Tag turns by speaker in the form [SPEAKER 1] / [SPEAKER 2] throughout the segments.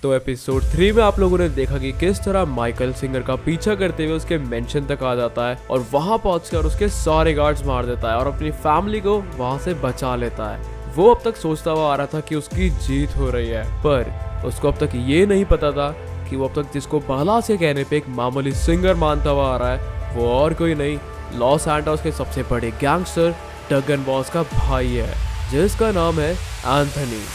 [SPEAKER 1] तो एपिसोड 3 में आप लोगों ने देखा कि किस तरह माइकल सिंगर का पीछा करते हुए उसके मेंशन तक आ जाता है और वहां पहुंचकर उसके सारे गार्ड्स मार देता है और अपनी फैमिली को वहां से बचा लेता है। वो अब तक सोचता हुआ आ रहा था कि उसकी जीत हो रही है, पर उसको अब तक ये नहीं पता था कि वो अब तक जिसको बालास के कहने पे एक मामूली सिंगर मानता हुआ आ रहा है वो और कोई नहीं, लॉस एंटोस के सबसे बड़े गैंगस्टर डगन बॉस का भाई है, जिसका नाम है Anthony.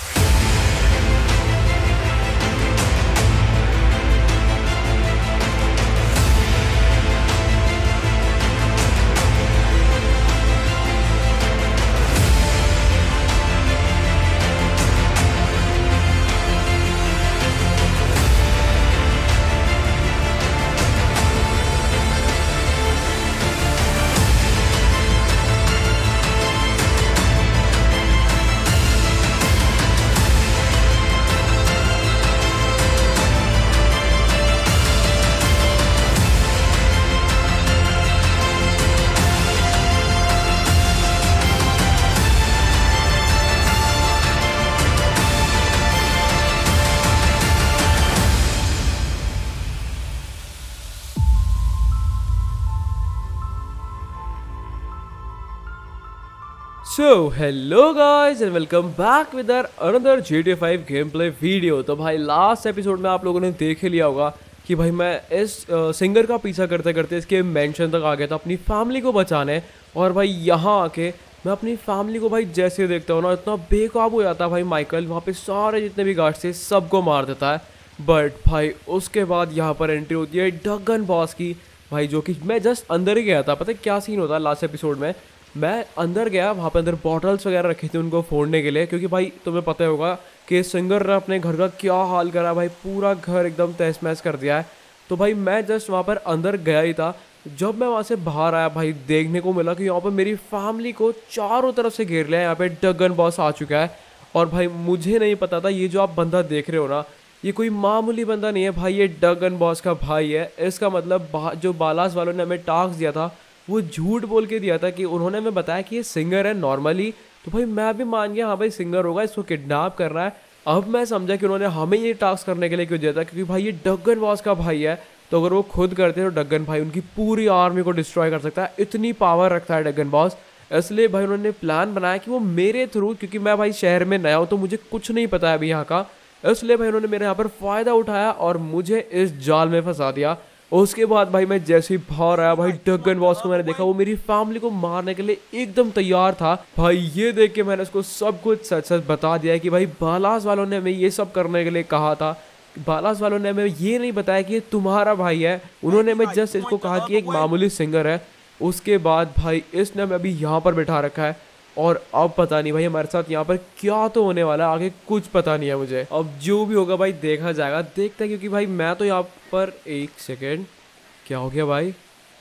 [SPEAKER 1] So hello guys and welcome back with our another GTA 5 gameplay video। तो भाई लास्ट एपिसोड में आप लोगों ने देख ही लिया होगा कि भाई मैं इस सिंगर का पीछा करते करते इसके मेंशन तक आ गया था अपनी फैमिली को बचाने। और भाई यहाँ आके मैं अपनी फैमिली को भाई जैसे देखता हूँ ना इतना बेकाबू हो जाता है भाई माइकल, वहाँ पे सारे जितने भी गार्ड्स थे सबको मार देता है। बट भाई उसके बाद यहाँ पर एंट्री होती है डगन बॉस की भाई, जो कि मैं जस्ट अंदर ही गया था। पता है क्या सीन होता है लास्ट एपिसोड में, मैं अंदर गया, वहाँ पे अंदर बॉटल्स वगैरह रखे थे उनको फोड़ने के लिए, क्योंकि भाई तुम्हें पता होगा कि सिंगर ने अपने घर का क्या हाल करा भाई, पूरा घर एकदम तहस महस कर दिया है। तो भाई मैं जस्ट वहाँ पर अंदर गया ही था, जब मैं वहाँ से बाहर आया भाई देखने को मिला कि यहाँ पर मेरी फैमिली को चारों तरफ से घेर लिया है, यहाँ पे डगन बॉस आ चुका है। और भाई मुझे नहीं पता था ये जो आप बंदा देख रहे हो ना, ये कोई मामूली बंदा नहीं है भाई, ये डगन बॉस का भाई है। इसका मतलब जो बालास वालों ने हमें टास्क दिया था वो झूठ बोल के दिया था कि उन्होंने हमें बताया कि ये सिंगर है नॉर्मली। तो भाई मैं भी मान गया हाँ भाई सिंगर होगा, इसको किडनैप करना है। अब मैं समझा कि उन्होंने हमें ये टास्क करने के लिए क्यों दिया था, क्योंकि भाई ये डगन बॉस का भाई है। तो अगर वो खुद करते तो डगन भाई उनकी पूरी आर्मी को डिस्ट्रॉय कर सकता है, इतनी पावर रखता है डगन बॉस। इसलिए भाई उन्होंने प्लान बनाया कि वो मेरे थ्रू, क्योंकि मैं भाई शहर में नया हूँ तो मुझे कुछ नहीं पता है अभी यहाँ का, इसलिए भाई उन्होंने मेरे यहाँ पर फ़ायदा उठाया और मुझे इस जाल में फंसा दिया। उसके बाद भाई मैं जैसे ही बाहर आया भाई डगन बॉस को मैंने देखा, वो मेरी फैमिली को मारने के लिए एकदम तैयार था। भाई ये देख के मैंने उसको सब कुछ सच सच बता दिया कि भाई बालास वालों ने हमें ये सब करने के लिए कहा था, बालास वालों ने हमें ये नहीं बताया कि ये तुम्हारा भाई है, उन्होंने हमें जस्ट इसको कहा कि एक मामूली सिंगर है। उसके बाद भाई इसने हमें अभी यहाँ पर बैठा रखा है और अब पता नहीं भाई हमारे साथ यहाँ पर क्या तो होने वाला है, आगे कुछ पता नहीं है मुझे। अब जो भी होगा भाई देखा जाएगा, देखते हैं, क्योंकि भाई मैं तो यहाँ पर एक सेकेंड, क्या हो गया भाई,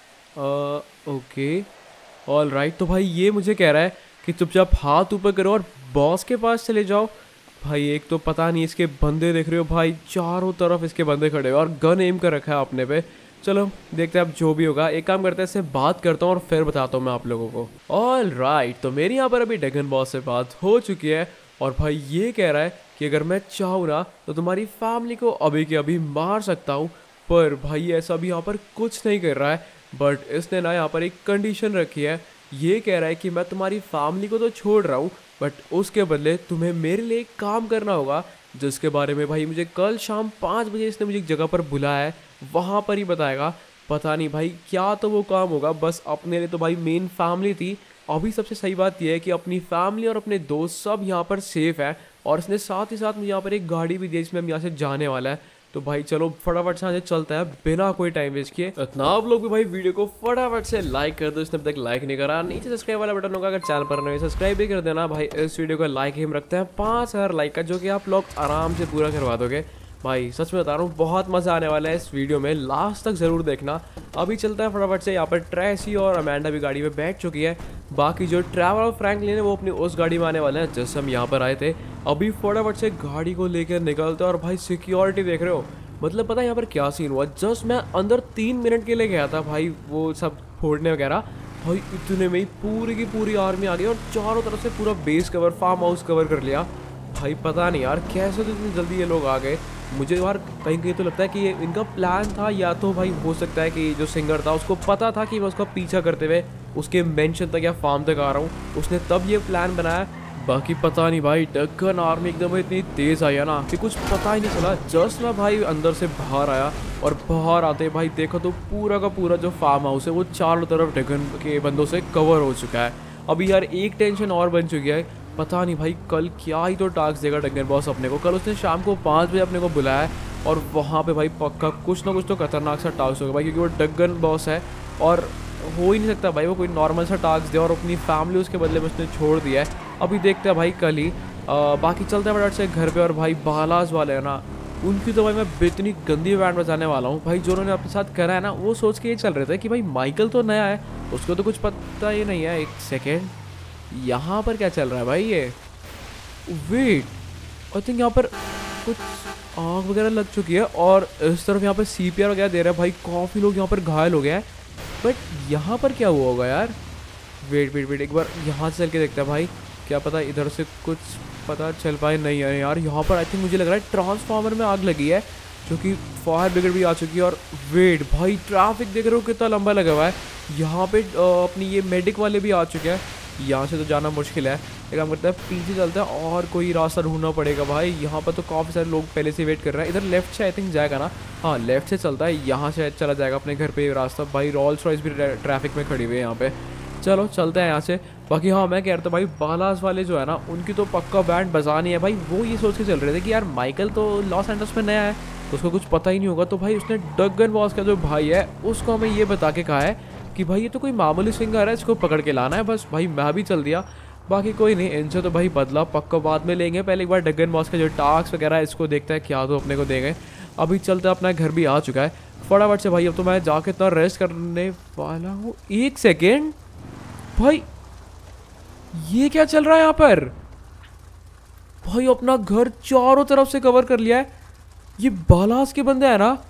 [SPEAKER 1] ओके ऑल राइट। तो भाई ये मुझे कह रहा है कि चुपचाप हाथ ऊपर करो और बॉस के पास चले जाओ। भाई एक तो पता नहीं इसके बंदे देख रहे हो भाई, चारों तरफ इसके बंदे खड़े हो और गन एम कर रखा है अपने पे। चलो देखते हैं अब जो भी होगा, एक काम करते हैं इससे बात करता हूँ और फिर बताता हूँ मैं आप लोगों को। ऑल राइट, तो मेरी यहाँ पर अभी डगन बॉस से बात हो चुकी है और भाई ये कह रहा है कि अगर मैं चाहूँ ना तो तुम्हारी फैमिली को अभी के अभी मार सकता हूँ, पर भाई ऐसा भी यहाँ पर कुछ नहीं कर रहा है। बट इसने ना यहाँ पर एक कंडीशन रखी है, ये कह रहा है कि मैं तुम्हारी फैमिली को तो छोड़ रहा हूँ बट उसके बदले तुम्हें मेरे लिए एक काम करना होगा, जिसके बारे में भाई मुझे कल शाम 5 बजे इसने मुझे एक जगह पर बुलाया है, वहाँ पर ही बताएगा। पता नहीं भाई क्या तो वो काम होगा, बस अपने लिए तो भाई मेन फैमिली थी। अभी सबसे सही बात यह है कि अपनी फैमिली और अपने दोस्त सब यहाँ पर सेफ है और इसने साथ ही साथ मुझे यहाँ पर एक गाड़ी भी दी जिसमें हम यहाँ से जाने वाला है। तो भाई चलो फटाफट से चलता है बिना कोई टाइम वेस्ट किए। इतना आप लोग भी भाई वीडियो को फटाफट से लाइक कर दो, इसने अब तक लाइक नहीं करा, नीचे सब्सक्राइब वाला बटन होगा, अगर चैनल पर नए सब्सक्राइब भी कर देना। भाई इस वीडियो को लाइक हम रखते हैं 5000 लाइक का, जो कि आप लोग आराम से पूरा करवा दोगे। भाई सच में बता रहा हूँ बहुत मज़ा आने वाला है इस वीडियो में, लास्ट तक ज़रूर देखना। अभी चलता है फटाफट से, यहाँ पर ट्रेसी और अमेंडा भी गाड़ी में बैठ चुकी है, बाकी जो ट्रैवल और फ्रैंकलिन है वो अपनी उस गाड़ी में आने वाले हैं जिससे हम यहाँ पर आए थे। अभी फटाफट से गाड़ी को लेकर निकलते हैं और भाई सिक्योरिटी देख रहे हो, मतलब पता है यहाँ पर क्या सीन हुआ, जस्ट मैं अंदर 3 मिनट के लिए गया था भाई वो सब फोड़ने वगैरह, भाई इतने में ही पूरी की पूरी आर्मी आ गई और चारों तरफ से पूरा base cover, farmhouse cover कर लिया। भाई पता नहीं यार कैसे तो इतनी जल्दी ये लोग आ गए। मुझे यार कहीं कहीं तो लगता है कि ये इनका प्लान था, या तो भाई हो सकता है कि जो सिंगर था उसको पता था कि मैं उसका पीछा करते हुए उसके मेंशन तक या फार्म तक आ रहा हूँ, उसने तब ये प्लान बनाया। बाकी पता नहीं भाई, डक्कन आर्मी एकदम इतनी तेज़ आई है ना कि कुछ पता ही नहीं चला। जस्ट मैं भाई अंदर से बाहर आया और बाहर आते भाई देखो तो पूरा का पूरा जो फार्म हाउस है वो चारों तरफ डक्कन के बंदों से कवर हो चुका है। अभी यार एक टेंशन और बन चुकी है, पता नहीं भाई कल क्या ही तो टास्क देगा डगन बॉस अपने को। कल उसने शाम को 5 बजे अपने को बुलाया है और वहाँ पे भाई पक्का कुछ ना कुछ तो खतरनाक सा टास्क होगा भाई, क्योंकि वो डगन बॉस है और हो ही नहीं सकता भाई वो कोई नॉर्मल सा टास्क दे और अपनी फैमिली उसके बदले में उसने छोड़ दिया है। अभी देखते हैं भाई कल ही। बाकी चलते हैं फटाफट से घर पे। और भाई बालाज वाले है ना, उनकी तो भाई मैं इतनी गंदी बैंड बजाने वाला हूँ भाई। जो उन्होंने अपने साथ करा है ना वो सोच के ये चल रहे थे कि भाई माइकल तो नया है, उसको तो कुछ पता ही नहीं है। एक सेकेंड, यहाँ पर क्या चल रहा है भाई? ये वेट, आई थिंक यहाँ पर कुछ आग वगैरह लग चुकी है और इस तरफ यहाँ पर CPR वगैरह दे रहा है भाई। काफ़ी लोग यहाँ पर घायल हो गए हैं, बट यहाँ पर क्या हुआ होगा यार? वेट वेट वेट, एक बार यहाँ से चल के देखते हैं भाई, क्या पता इधर से कुछ पता चल पाए। नहीं है यार, यहाँ पर आई थिंक मुझे लग रहा है ट्रांसफार्मर में आग लगी है, जो कि फायर ब्रिगेड भी आ चुकी है। और वेट भाई, ट्रैफिक देख रहे हो कितना लंबा लगा हुआ है। यहाँ पे अपनी ये मेडिक वाले भी आ चुके हैं। यहाँ से तो जाना मुश्किल है, एक काम करता है पीछे चलता है और कोई रास्ता ढूंढना पड़ेगा भाई। यहाँ पर तो काफ़ी सारे लोग पहले से वेट कर रहे हैं। इधर लेफ्ट से आई थिंक जाएगा ना? हाँ, लेफ्ट से चलता है, यहाँ से चला जाएगा अपने घर पे रास्ता। भाई रॉल्स रॉयस भी ट्रैफिक में खड़ी हुई है यहाँ पे। चलो चलते हैं यहाँ से। बाकी हाँ, मैं कह रहा था भाई बालाज वाले जो है ना, उनकी तो पक्का बैंड बजानी है भाई। वो ये सोच के चल रहे थे कि यार माइकल तो लॉस एंजल्स में नया है तो उसको कुछ पता ही नहीं होगा। तो भाई उसने डगन बॉस का जो भाई है उसको हमें ये बता के कहा है कि भाई ये तो कोई मामूली सिंगर है, इसको पकड़ के लाना है बस। भाई मैं भी चल दिया। बाकी कोई नहीं, इनसे तो भाई बदला पक्का बाद में लेंगे। पहले एक बार डगन बॉस का जो टास्क वगैरह है इसको देखता है क्या तो अपने को देंगे। अभी चलते अपना घर भी आ चुका है फटाफट से भाई। अब तो मैं जाके इतना रेस्ट करने वाला हूँ। एक सेकेंड भाई, ये क्या चल रहा है यहाँ पर? भाई अपना घर चारों तरफ से कवर कर लिया है। ये बालास के बंदे हैं ना?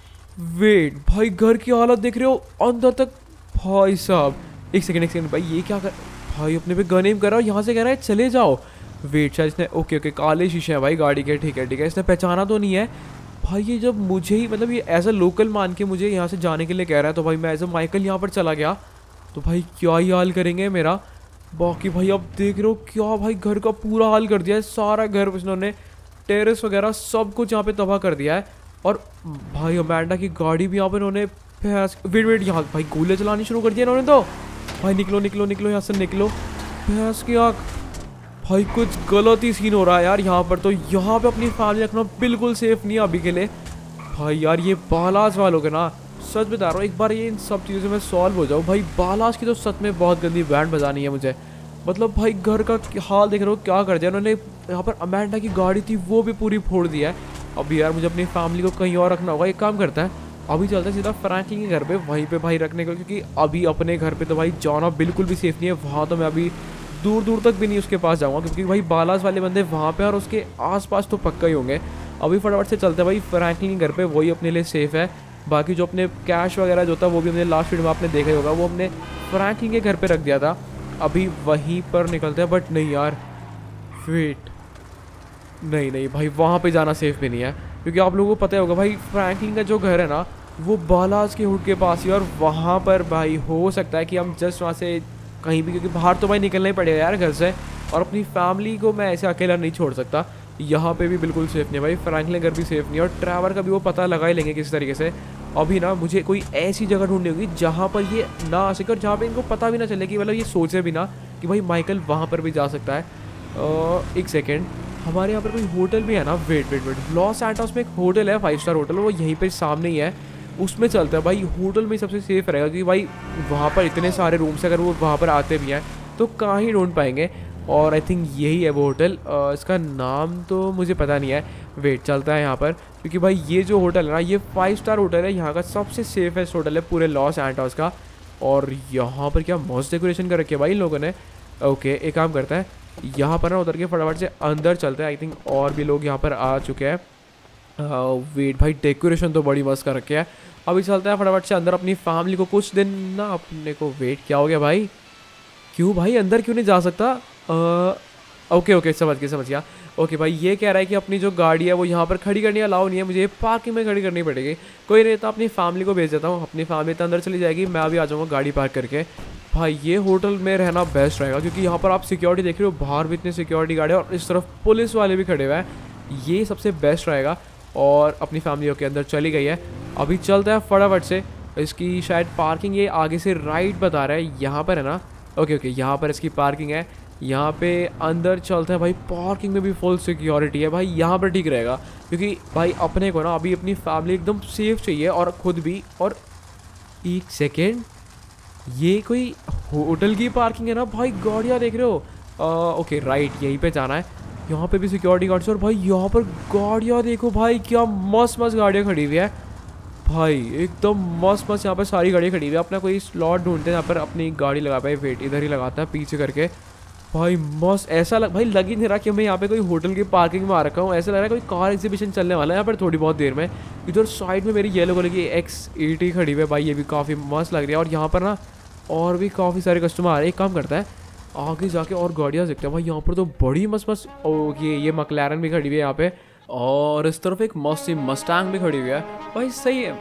[SPEAKER 1] वेट भाई, घर की हालत देख रहे हो अंदर तक भाई साहब। एक सेकंड भाई, ये क्या कर भाई? अपने पे गन एम कर रहा है, यहाँ से कह रहा है चले जाओ। वेट शायद इसने, ओके काले शीशे हैं भाई गाड़ी के, ठीक है इसने पहचाना तो नहीं है भाई। ये जब मुझे ही मतलब ये एज अ लोकल मान के मुझे यहाँ से जाने के लिए कह रहा है, तो भाई मैं एज अ माइकल यहाँ पर चला गया तो भाई क्या ही हाल करेंगे मेरा। बाकी भाई अब देख रहे हो क्या भाई, घर का पूरा हाल कर दिया है। सारा घर उन्होंने, टेरेस वगैरह सब कुछ यहाँ पे तबाह कर दिया है। और भाई अमेंडा की गाड़ी भी यहाँ पे उन्होंने वेट यहाँ भाई गोले चलानी शुरू कर दिया इन्होंने तो। भाई निकलो निकलो निकलो यहाँ से निकलो। भैंस की आँख भाई, कुछ गलत ही सीन हो रहा है यार यहाँ पर। तो यहाँ पे अपनी फैमिली रखना बिल्कुल सेफ नहीं है अभी के लिए भाई। यार ये बालाज वालों के ना, सच बता रहा हूँ, एक बार ये इन सब चीज़ों में सॉल्व हो जाओ भाई। बालाज की तो सच में बहुत गंदी बैंड बजानी है मुझे। मतलब भाई घर का हाल देख रहे हो क्या कर दिया उन्होंने। यहाँ पर अमेंडा की गाड़ी थी वो भी पूरी फोड़ दिया है। अभी यार मुझे अपनी फैमिली को कहीं और रखना होगा। एक काम करता है, अभी चलते हैं सीधा फ्रैंकलिन के घर पे, वहीं पे भाई रखने को, क्योंकि अभी अपने घर पे तो भाई जाना बिल्कुल भी सेफ नहीं है। वहाँ तो मैं अभी दूर दूर तक भी नहीं उसके पास जाऊँगा, क्योंकि भाई बालाज वाले बंदे वहाँ पे और उसके आसपास तो पक्का ही होंगे। अभी फटाफट से चलते हैं भाई फ्रैंकलिन के घर पे, वही अपने लिए सेफ़ है। बाकी जो अपने कैश वगैरह जो था वो भी हमने लास्ट वीडियो में आपने देखा ही होगा, वो हमने फ्रैंकलिन के घर पे रख दिया था। अभी वहीं पर निकलते हैं, बट नहीं यार वेट, नहीं भाई वहाँ पे जाना सेफ भी नहीं है, क्योंकि आप लोगों को पता ही होगा भाई फ्रैंकलिन का जो घर है ना वो बालाज के हुड के पास ही, और वहाँ पर भाई हो सकता है कि हम जस्ट वहाँ से कहीं भी, क्योंकि बाहर तो भाई निकलना ही पड़ेगा यार घर से, और अपनी फैमिली को मैं ऐसे अकेला नहीं छोड़ सकता। यहाँ पे भी बिल्कुल सेफ नहीं भाई, फ्रैंकलिन घर भी सेफ नहीं, और ट्रैवर का भी वो पता लगा ही लेंगे किसी तरीके से। अभी ना मुझे कोई ऐसी जगह ढूंढनी होगी जहाँ पर ये ना आ सके, और जहाँ पे इनको पता भी ना चले कि मतलब ये सोचे भी ना कि भाई माइकल वहाँ पर भी जा सकता है। एक सेकेंड, हमारे यहाँ पर कोई होटल भी है ना? वेट, लॉस सैंटोस में एक होटल है, 5 स्टार होटल, वो यहीं पर सामने ही है, उसमें चलता है भाई। होटल में सबसे सेफ रहेगा, क्योंकि भाई वहाँ पर इतने सारे रूम्स, अगर वो वहाँ पर आते भी हैं तो कहाँ ही ढूंढ पाएंगे। और आई थिंक यही है वो होटल, इसका नाम तो मुझे पता नहीं है। वेट, चलता है यहाँ पर, क्योंकि भाई ये जो होटल है ना ये 5 स्टार होटल है, यहाँ का सबसे सेफेस्ट होटल है पूरे लॉस सैंटोस का। और यहाँ पर क्या मस्त डेकोरेशन कर रखी है भाई इन लोगों ने। ओके, एक काम करता है, यहाँ पर ना उतर के फटाफट से अंदर चलते हैं। आई थिंक और भी लोग यहाँ पर आ चुके हैं। वेट भाई, डेकोरेशन तो बड़ी मस्त कर रखी है। अभी चलते हैं फटाफट से अंदर, अपनी फैमिली को कुछ दिन ना अपने को। वेट, क्या हो गया भाई? क्यों भाई अंदर क्यों नहीं जा सकता? ओके ओके, समझ गया। ओके भाई, ये कह रहा है कि अपनी जो गाड़ी है वो यहाँ पर खड़ी करनी अलाउ नहीं है, मुझे पार्किंग में खड़ी करनी पड़ेगी। कोई नहीं, तो अपनी फैमिली को भेज देता हूँ, अपनी फैमिली तो अंदर चली जाएगी, मैं अभी आ जाऊँगा गाड़ी पार्क करके। भाई ये होटल में रहना बेस्ट रहेगा, क्योंकि यहाँ पर आप सिक्योरिटी देख रहे हो, बाहर भी इतनी सिक्योरिटी गार्ड है और इस तरफ पुलिस वाले भी खड़े हुए हैं, ये सबसे बेस्ट रहेगा। और अपनी फैमिली के अंदर चली गई है, अभी चलता है फटाफट से। इसकी शायद पार्किंग ये आगे से राइट बता रहा है, यहाँ पर है ना। ओके ओके, यहाँ पर इसकी पार्किंग है, यहाँ पे अंदर चलते हैं भाई। पार्किंग में भी फुल सिक्योरिटी है भाई, यहाँ पर ठीक रहेगा, क्योंकि भाई अपने को ना अभी अपनी फैमिली एकदम सेफ चाहिए और खुद भी। और एक सेकेंड, ये कोई होटल की पार्किंग है ना भाई, गाड़ियाँ देख रहे हो। ओके राइट, यहीं पे जाना है, यहाँ पे भी सिक्योरिटी गार्ड्स। और भाई यहाँ पर गाड़ियाँ देखो भाई, क्या मस्त मस्त गाड़ियाँ खड़ी हुई है भाई, एकदम मस्त मस्त। यहाँ पर सारी गाड़ियाँ खड़ी हुई है, अपना कोई स्लॉट ढूंढते हैं यहाँ पर अपनी गाड़ी लगा पाए। वेट, इधर ही लगाता है पीछे करके भाई, मस्त। ऐसा भाई लग ही नहीं रहा कि मैं यहाँ पे कोई होटल की पार्किंग में आ रखा हूँ, ऐसा लग रहा है कोई कार एग्जीबिशन चलने वाला है यहाँ पर थोड़ी बहुत देर में। इधर साइड में मेरी येलो कलर की X80 खड़ी हुई है भाई, ये भी काफ़ी मस्त लग रही है। और यहाँ पर ना और भी काफ़ी सारे कस्टमर आ रहे हैं। एक काम करता है, आगे जाके और गाड़ियाँ देखते हैं भाई, यहाँ पर तो बड़ी मस्त मस्त। ओके, ये मैक्लारेन भी खड़ी हुई है यहाँ पे, और इस तरफ एक मस्त सी मस्टैंग भी खड़ी हुई है भाई, सही है।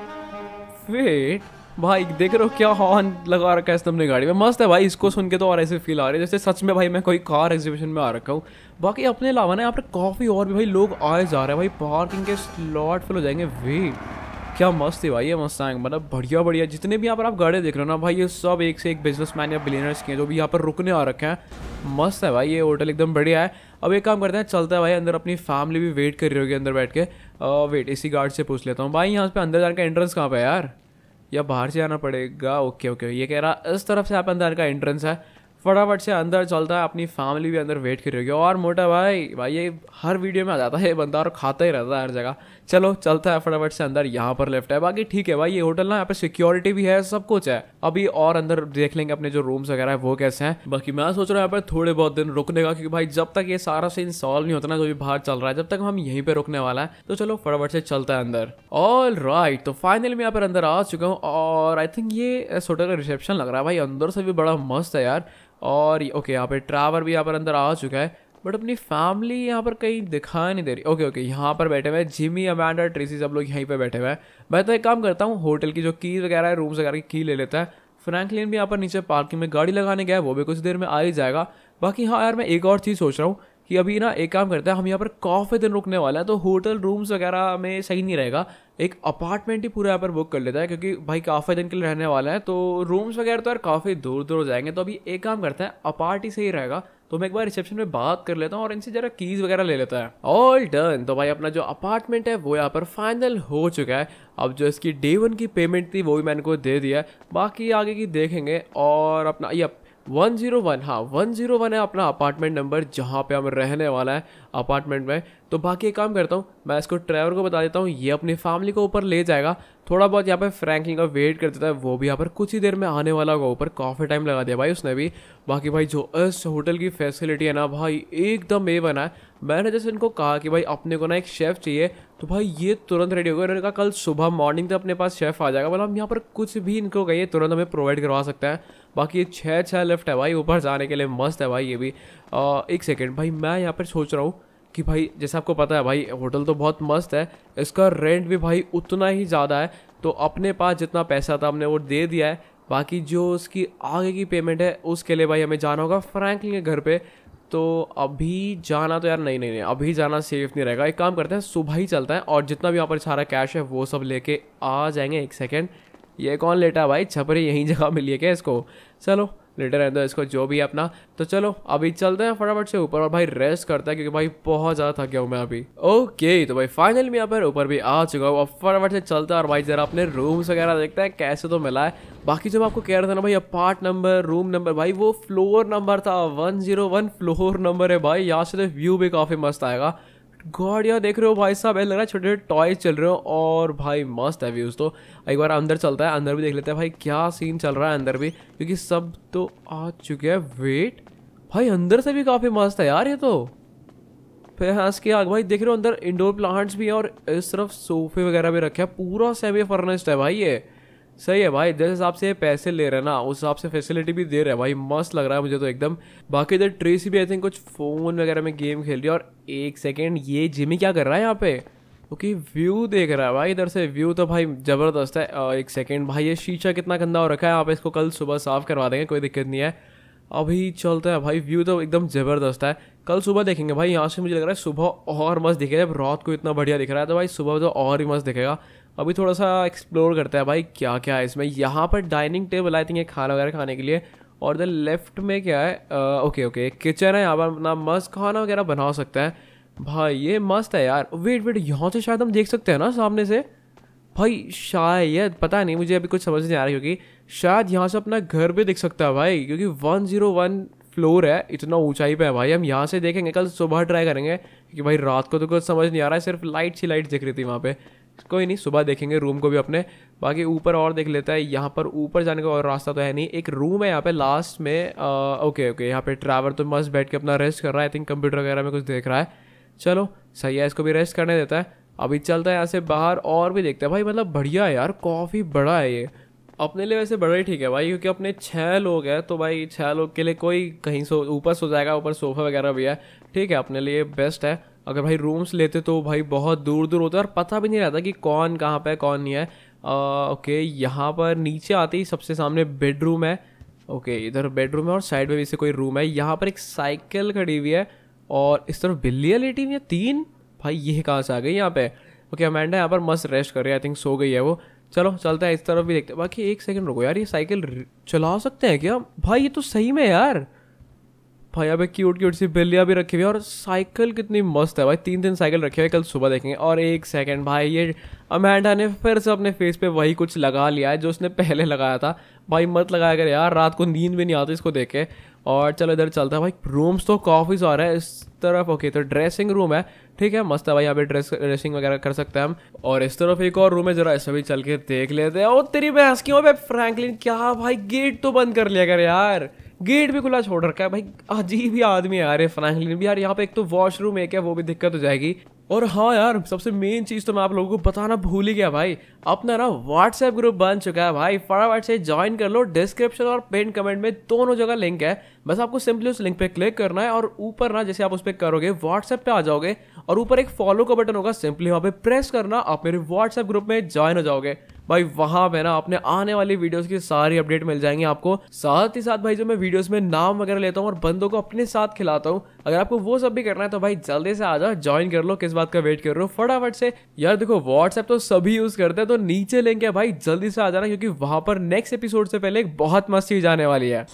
[SPEAKER 1] वेट भाई, देख रहे हो क्या हॉर्न लगा रखा है इसने अपनी गाड़ी में, मस्त है भाई। इसको सुन के तो और ऐसे फील आ रही है जैसे सच में भाई मैं कोई कार एग्जीबिशन में आ रखा हूँ। बाकी अपने अलावा ना यहाँ पर काफ़ी और भी भाई लोग आए जा रहे हैं भाई, पार्किंग के स्लॉट फिल हो जाएंगे। वेट, क्या मस्त है भाई ये मस्टैंग, मतलब बढ़िया बढ़िया। जितने भी यहाँ पर आप गाड़ी देख रहे हो ना भाई, ये सब एक से एक बिजनेसमैन या बिलियनर्स के हैं जो भी यहाँ पर रुकने आ रखे हैं। मस्त है भाई, ये होटल एकदम बढ़िया है। अब एक काम करते हैं, चलता है भाई अंदर, अपनी फैमिली भी वेट कर रही होगी अंदर बैठ के। वेट, इसी गार्ड से पूछ लेता हूँ भाई, यहाँ पे अंदर जाने का एंट्रेंस कहाँ पे है यार, या बाहर से आना पड़ेगा। ओके ओके, ये कह रहा इस तरफ से आप अंदर का एंट्रेंस है, फटाफट से अंदर चलता है, अपनी फैमिली भी अंदर वेट कर रही होगी। और मोटा भाई ये हर वीडियो में आ जाता है ये बंदा और खाता ही रहता है हर जगह। चलो चलता है फटाफट से अंदर, यहाँ पर लेफ्ट है। बाकी ठीक है भाई, ये होटल ना यहाँ पे सिक्योरिटी भी है, सब कुछ है। अभी और अंदर देख लेंगे अपने जो रूम्स वगैरह है वो कैसे हैं। बाकी मैं सोच रहा हूँ यहाँ पर थोड़े बहुत दिन रुकने का, क्योंकि भाई जब तक ये सारा सीन सॉल्व नहीं होता ना, जो भी बाहर चल रहा है, जब तक हम यहीं पे रुकने वाला है। तो चलो फटाफट से चलता है अंदर। ऑल राइट, तो फाइनली मैं यहाँ पर अंदर आ चुका हूँ, और आई थिंक ये इस होटल का रिसेप्शन लग रहा है भाई, अंदर से भी बड़ा मस्त है यार। और ओके, यहाँ पे ट्रैवर भी यहाँ पर अंदर आ चुका है, बट अपनी फैमिली यहाँ पर कहीं दिखाई नहीं दे रही। ओके ओके, यहाँ पर बैठे हुए हैं जिमी, अमांडा, ट्रेसी, सब लोग यहीं पे बैठे हुए हैं। मैं तो एक काम करता हूँ, होटल की जो कीज वगैरह है, रूम्स वगैरह की की ले लेता है। फ्रैंकलिन भी यहाँ पर नीचे पार्किंग में गाड़ी लगाने गया है, वो भी कुछ देर में आ ही जाएगा। बाकी हाँ यार, मैं एक और चीज़ सोच रहा हूँ कि अभी ना एक काम करते हैं, हम यहाँ पर काफ़ी दिन रुकने वाले हैं, तो होटल रूम्स वगैरह में सही नहीं रहेगा, एक अपार्टमेंट ही पूरा यहाँ पर बुक कर लेता है, क्योंकि भाई काफ़ी दिन के लिए रहने वाला है, तो रूम्स वगैरह तो यार काफ़ी दूर दूर हो जाएंगे। तो अभी एक काम करते हैं, अपार्ट ही सही रहेगा। तो मैं एक बार रिसेप्शन में बात कर लेता हूँ और इनसे जरा कीज वगैरह ले लेता है। ऑल डन, तो भाई अपना जो अपार्टमेंट है वो यहाँ पर फाइनल हो चुका है। अब जो इसकी डे 1 की पेमेंट थी वो भी मैंने को दे दिया है, बाकी आगे की देखेंगे। और अपना ये 101, हाँ 101 है अपना अपार्टमेंट नंबर, जहाँ पे हम रहने वाला है अपार्टमेंट में। तो बाकी एक काम करता हूँ, मैं इसको ड्राइवर को बता देता हूँ, ये अपनी फैमिली को ऊपर ले जाएगा। थोड़ा बहुत यहाँ पे फ्रैंकलिन का वेट कर देता है, वो भी यहाँ पर कुछ ही देर में आने वाला होगा ऊपर। काफ़ी टाइम लगा दिया भाई उसने भी। बाकी भाई जो इस होटल की फैसिलिटी है ना भाई, एकदम A1 है। मैंने जैसे इनको कहा कि भाई अपने को ना एक शेफ़ चाहिए, तो भाई ये तुरंत रेडी हो गया। इन्होंने कहा कल सुबह मॉर्निंग तक अपने पास शेफ़ आ जाएगा, मतलब हम यहाँ पर कुछ भी इनको कहिए तुरंत हमें प्रोवाइड करवा सकता है। बाकी ये 6 लिफ्ट है भाई ऊपर जाने के लिए, मस्त है भाई ये भी। एक सेकेंड भाई, मैं यहाँ पर सोच रहा हूँ कि भाई जैसे आपको पता है भाई होटल तो बहुत मस्त है, इसका रेंट भी भाई उतना ही ज़्यादा है। तो अपने पास जितना पैसा था हमने वो दे दिया है, बाकी जो उसकी आगे की पेमेंट है उसके लिए भाई हमें जाना होगा फ्रैंकलिन के घर पे। तो अभी जाना तो यार नहीं, अभी जाना सेफ नहीं रहेगा। एक काम करते हैं, सुबह ही चलता है, और जितना भी यहाँ पर सारा कैश है वो सब लेके आ जाएंगे। एक सेकेंड, ये कौन लेटा भाई, छपरी यहीं जगह मिली है क्या इसको? चलो लेटर रहने दो इसको, जो भी है अपना। तो चलो अभी चलते हैं फटाफट से ऊपर, और भाई रेस्ट करता है, क्योंकि भाई बहुत ज़्यादा थक गया हूँ मैं अभी। ओके, तो भाई फाइनली मैं यहाँ पर ऊपर भी आ चुका हूँ। अब फटाफट से चलता है और भाई जरा अपने रूम्स वगैरह देखते हैं कैसे तो मिला है। बाकी जब आपको कह रहा था ना भाई अपार्ट नंबर, रूम नंबर, भाई वो फ्लोर नंबर था 101 फ्लोर नंबर है भाई। यहाँ से तो व्यू भी काफ़ी मस्त आएगा। गाड़ियाँ देख रहे हो भाई साहब, ऐसा लग रहा है छोटे छोटे टॉयज चल रहे हो, और भाई मस्त है व्यूज़। तो एक बार अंदर चलता है, अंदर भी देख लेते हैं भाई क्या सीन चल रहा है अंदर भी, क्योंकि सब तो आ चुके हैं। वेट भाई, अंदर से भी काफ़ी मस्त है यार ये तो। फिर हंस के आगे भाई देख रहे हो अंदर इंडोर प्लांट्स भी हैं, और इस तरफ सोफे वगैरह भी रखे हैं, पूरा सेमी फर्निश्ड है भाई ये। सही है भाई, जिस हिसाब से पैसे ले रहे हैं ना उस हिसाब से फैसिलिटी भी दे रहे हैं भाई, मस्त लग रहा है मुझे तो एकदम। बाकी इधर ट्रेसी भी आई थिंक कुछ फ़ोन वगैरह में गेम खेल रही है। और एक सेकेंड, ये जिमी क्या कर रहा है यहाँ पे? क्योंकि व्यू देख रहा है भाई इधर से, व्यू तो भाई ज़बरदस्त है। एक सेकेंड भाई, ये शीशा कितना गंदा हो रखा है यहाँ पे, इसको कल सुबह साफ़ करवा देंगे, कोई दिक्कत नहीं है। अभी चलता है भाई, व्यू तो एकदम ज़बरदस्त है, कल सुबह देखेंगे भाई। यहाँ से मुझे लग रहा है सुबह और मस्त दिखेगा, जब रात को इतना बढ़िया दिख रहा है तो भाई सुबह तो और ही मस्त दिखेगा। अभी थोड़ा सा एक्सप्लोर करते हैं भाई क्या क्या है इसमें। यहाँ पर डाइनिंग टेबल आई थिंक है खाना वगैरह खाने के लिए। और इधर लेफ्ट में क्या है? ओके ओके, किचन है, यहाँ पर अपना मस्त खाना वगैरह बना सकता है भाई, ये मस्त है यार। वेट वेट, यहाँ से शायद हम देख सकते हैं ना सामने से भाई, शायद पता नहीं मुझे, अभी कुछ समझ नहीं आ रही, क्योंकि शायद यहाँ से अपना घर भी दिख सकता है भाई, क्योंकि 101 फ्लोर है, इतना ऊंचाई पे है भाई। हम यहाँ से देखेंगे, कल सुबह ट्राई करेंगे, क्योंकि भाई रात को तो कुछ समझ नहीं आ रहा है, सिर्फ लाइट सी लाइट दिख रही थी वहाँ पे। कोई नहीं, सुबह देखेंगे रूम को भी अपने। बाकी ऊपर और देख लेता है, यहाँ पर ऊपर जाने का और रास्ता तो है नहीं, एक रूम है यहाँ पे लास्ट में। ओके ओके, यहाँ पे ट्रैवलर तो मस्त बैठ के अपना रेस्ट कर रहा है, आई थिंक कंप्यूटर वगैरह में कुछ देख रहा है। चलो सही है, इसको भी रेस्ट करने देता है। अभी चलता है यहाँ से बाहर और भी देखते हैं भाई, मतलब बढ़िया है यार, काफ़ी बड़ा है ये अपने लिए, वैसे बड़ा ही ठीक है भाई, क्योंकि अपने 6 लोग हैं तो भाई 6 लोग के लिए कोई कहीं ऊपर सो जाएगा, ऊपर सोफा वगैरह भी है, ठीक है, अपने लिए बेस्ट है। अगर भाई रूम्स लेते तो भाई बहुत दूर दूर होता है और पता भी नहीं रहता कि कौन कहाँ पे कौन नहीं है। ओके, यहाँ पर नीचे आते ही सबसे सामने बेडरूम है। ओके, इधर बेडरूम है और साइड में भी से कोई रूम है। यहाँ पर एक साइकिल खड़ी हुई है और इस तरफ बिल्लियाँ लेटी हुई है 3। भाई ये कहाँ से आ गई यहाँ पे? ओके, अमेंडा यहाँ पर मस्त रेस्ट कर रही है, आई थिंक सो गई है वो। चलो चलते हैं, इस तरफ भी देखते हैं। बाकी एक सेकंड रुको यार, ये साइकिल चला सकते हैं क्या भाई? ये तो सही में यार भाई, अब क्यूट क्यूट सी बिल्लियाँ भी रखी हुई है और साइकिल कितनी मस्त है भाई, 3 साइकिल रखे हुए, कल सुबह देखेंगे। और एक सेकंड भाई, ये अमेंडा ने फिर से अपने फेस पे वही कुछ लगा लिया है जो उसने पहले लगाया था भाई, मत लगाया कर यार, रात को नींद भी नहीं आती इसको देख के। और चलो इधर चलता है भाई, रूम्स तो काफ़ी सारे हैं इस तरफ। ओके, तो ड्रेसिंग रूम है, ठीक है, मस्त है भाई, यहाँ पे ड्रेसिंग वगैरह कर सकते हैं हम। और इस तरफ एक और रूम है, जरा ऐसे भी चल के देख लेते हैं। ओ तेरी भैंस क्यों बे फ्रैंकलिन, क्या भाई गेट तो बंद कर लिया कर यार, गेट भी खुला छोड़ रखा है भाई, अजीब ही आदमी है यार ये फ्रैंकलिन भी यार। यहाँ पे एक तो वॉशरूम एक है, वो भी दिक्कत हो जाएगी। और हाँ यार, सबसे मेन चीज़ तो मैं आप लोगों को बताना भूल ही गया भाई, अपना ना व्हाट्सएप ग्रुप बन चुका है भाई, फटाफट से ज्वाइन कर लो। डिस्क्रिप्शन और पिन कमेंट में दोनों जगह लिंक है, बस आपको सिंपली उस लिंक पे क्लिक करना है और ऊपर ना जैसे आप उस पर करोगे व्हाट्सएप पे आ जाओगे और ऊपर एक फॉलो का बटन होगा, सिंपली वहाँ पे प्रेस करना, आप मेरे व्हाट्सएप ग्रुप में ज्वाइन हो जाओगे भाई। वहां पे ना अपने आने वाली वीडियोस की सारी अपडेट मिल जाएंगी आपको। साथ ही साथ भाई, जो मैं वीडियोस में नाम वगैरह लेता हूँ और बंदों को अपने साथ खिलाता हूँ, अगर आपको वो सब भी करना है तो भाई जल्दी से आ जाओ, ज्वाइन कर लो, किस बात का वेट कर रहे हो, फटाफट से। यार देखो, व्हाट्सएप तो सभी यूज करते हैं, तो नीचे लिंक है भाई, जल्दी से आ जाना, क्योंकि वहां पर नेक्स्ट एपिसोड से पहले एक बहुत मस्त चीज आने वाली है।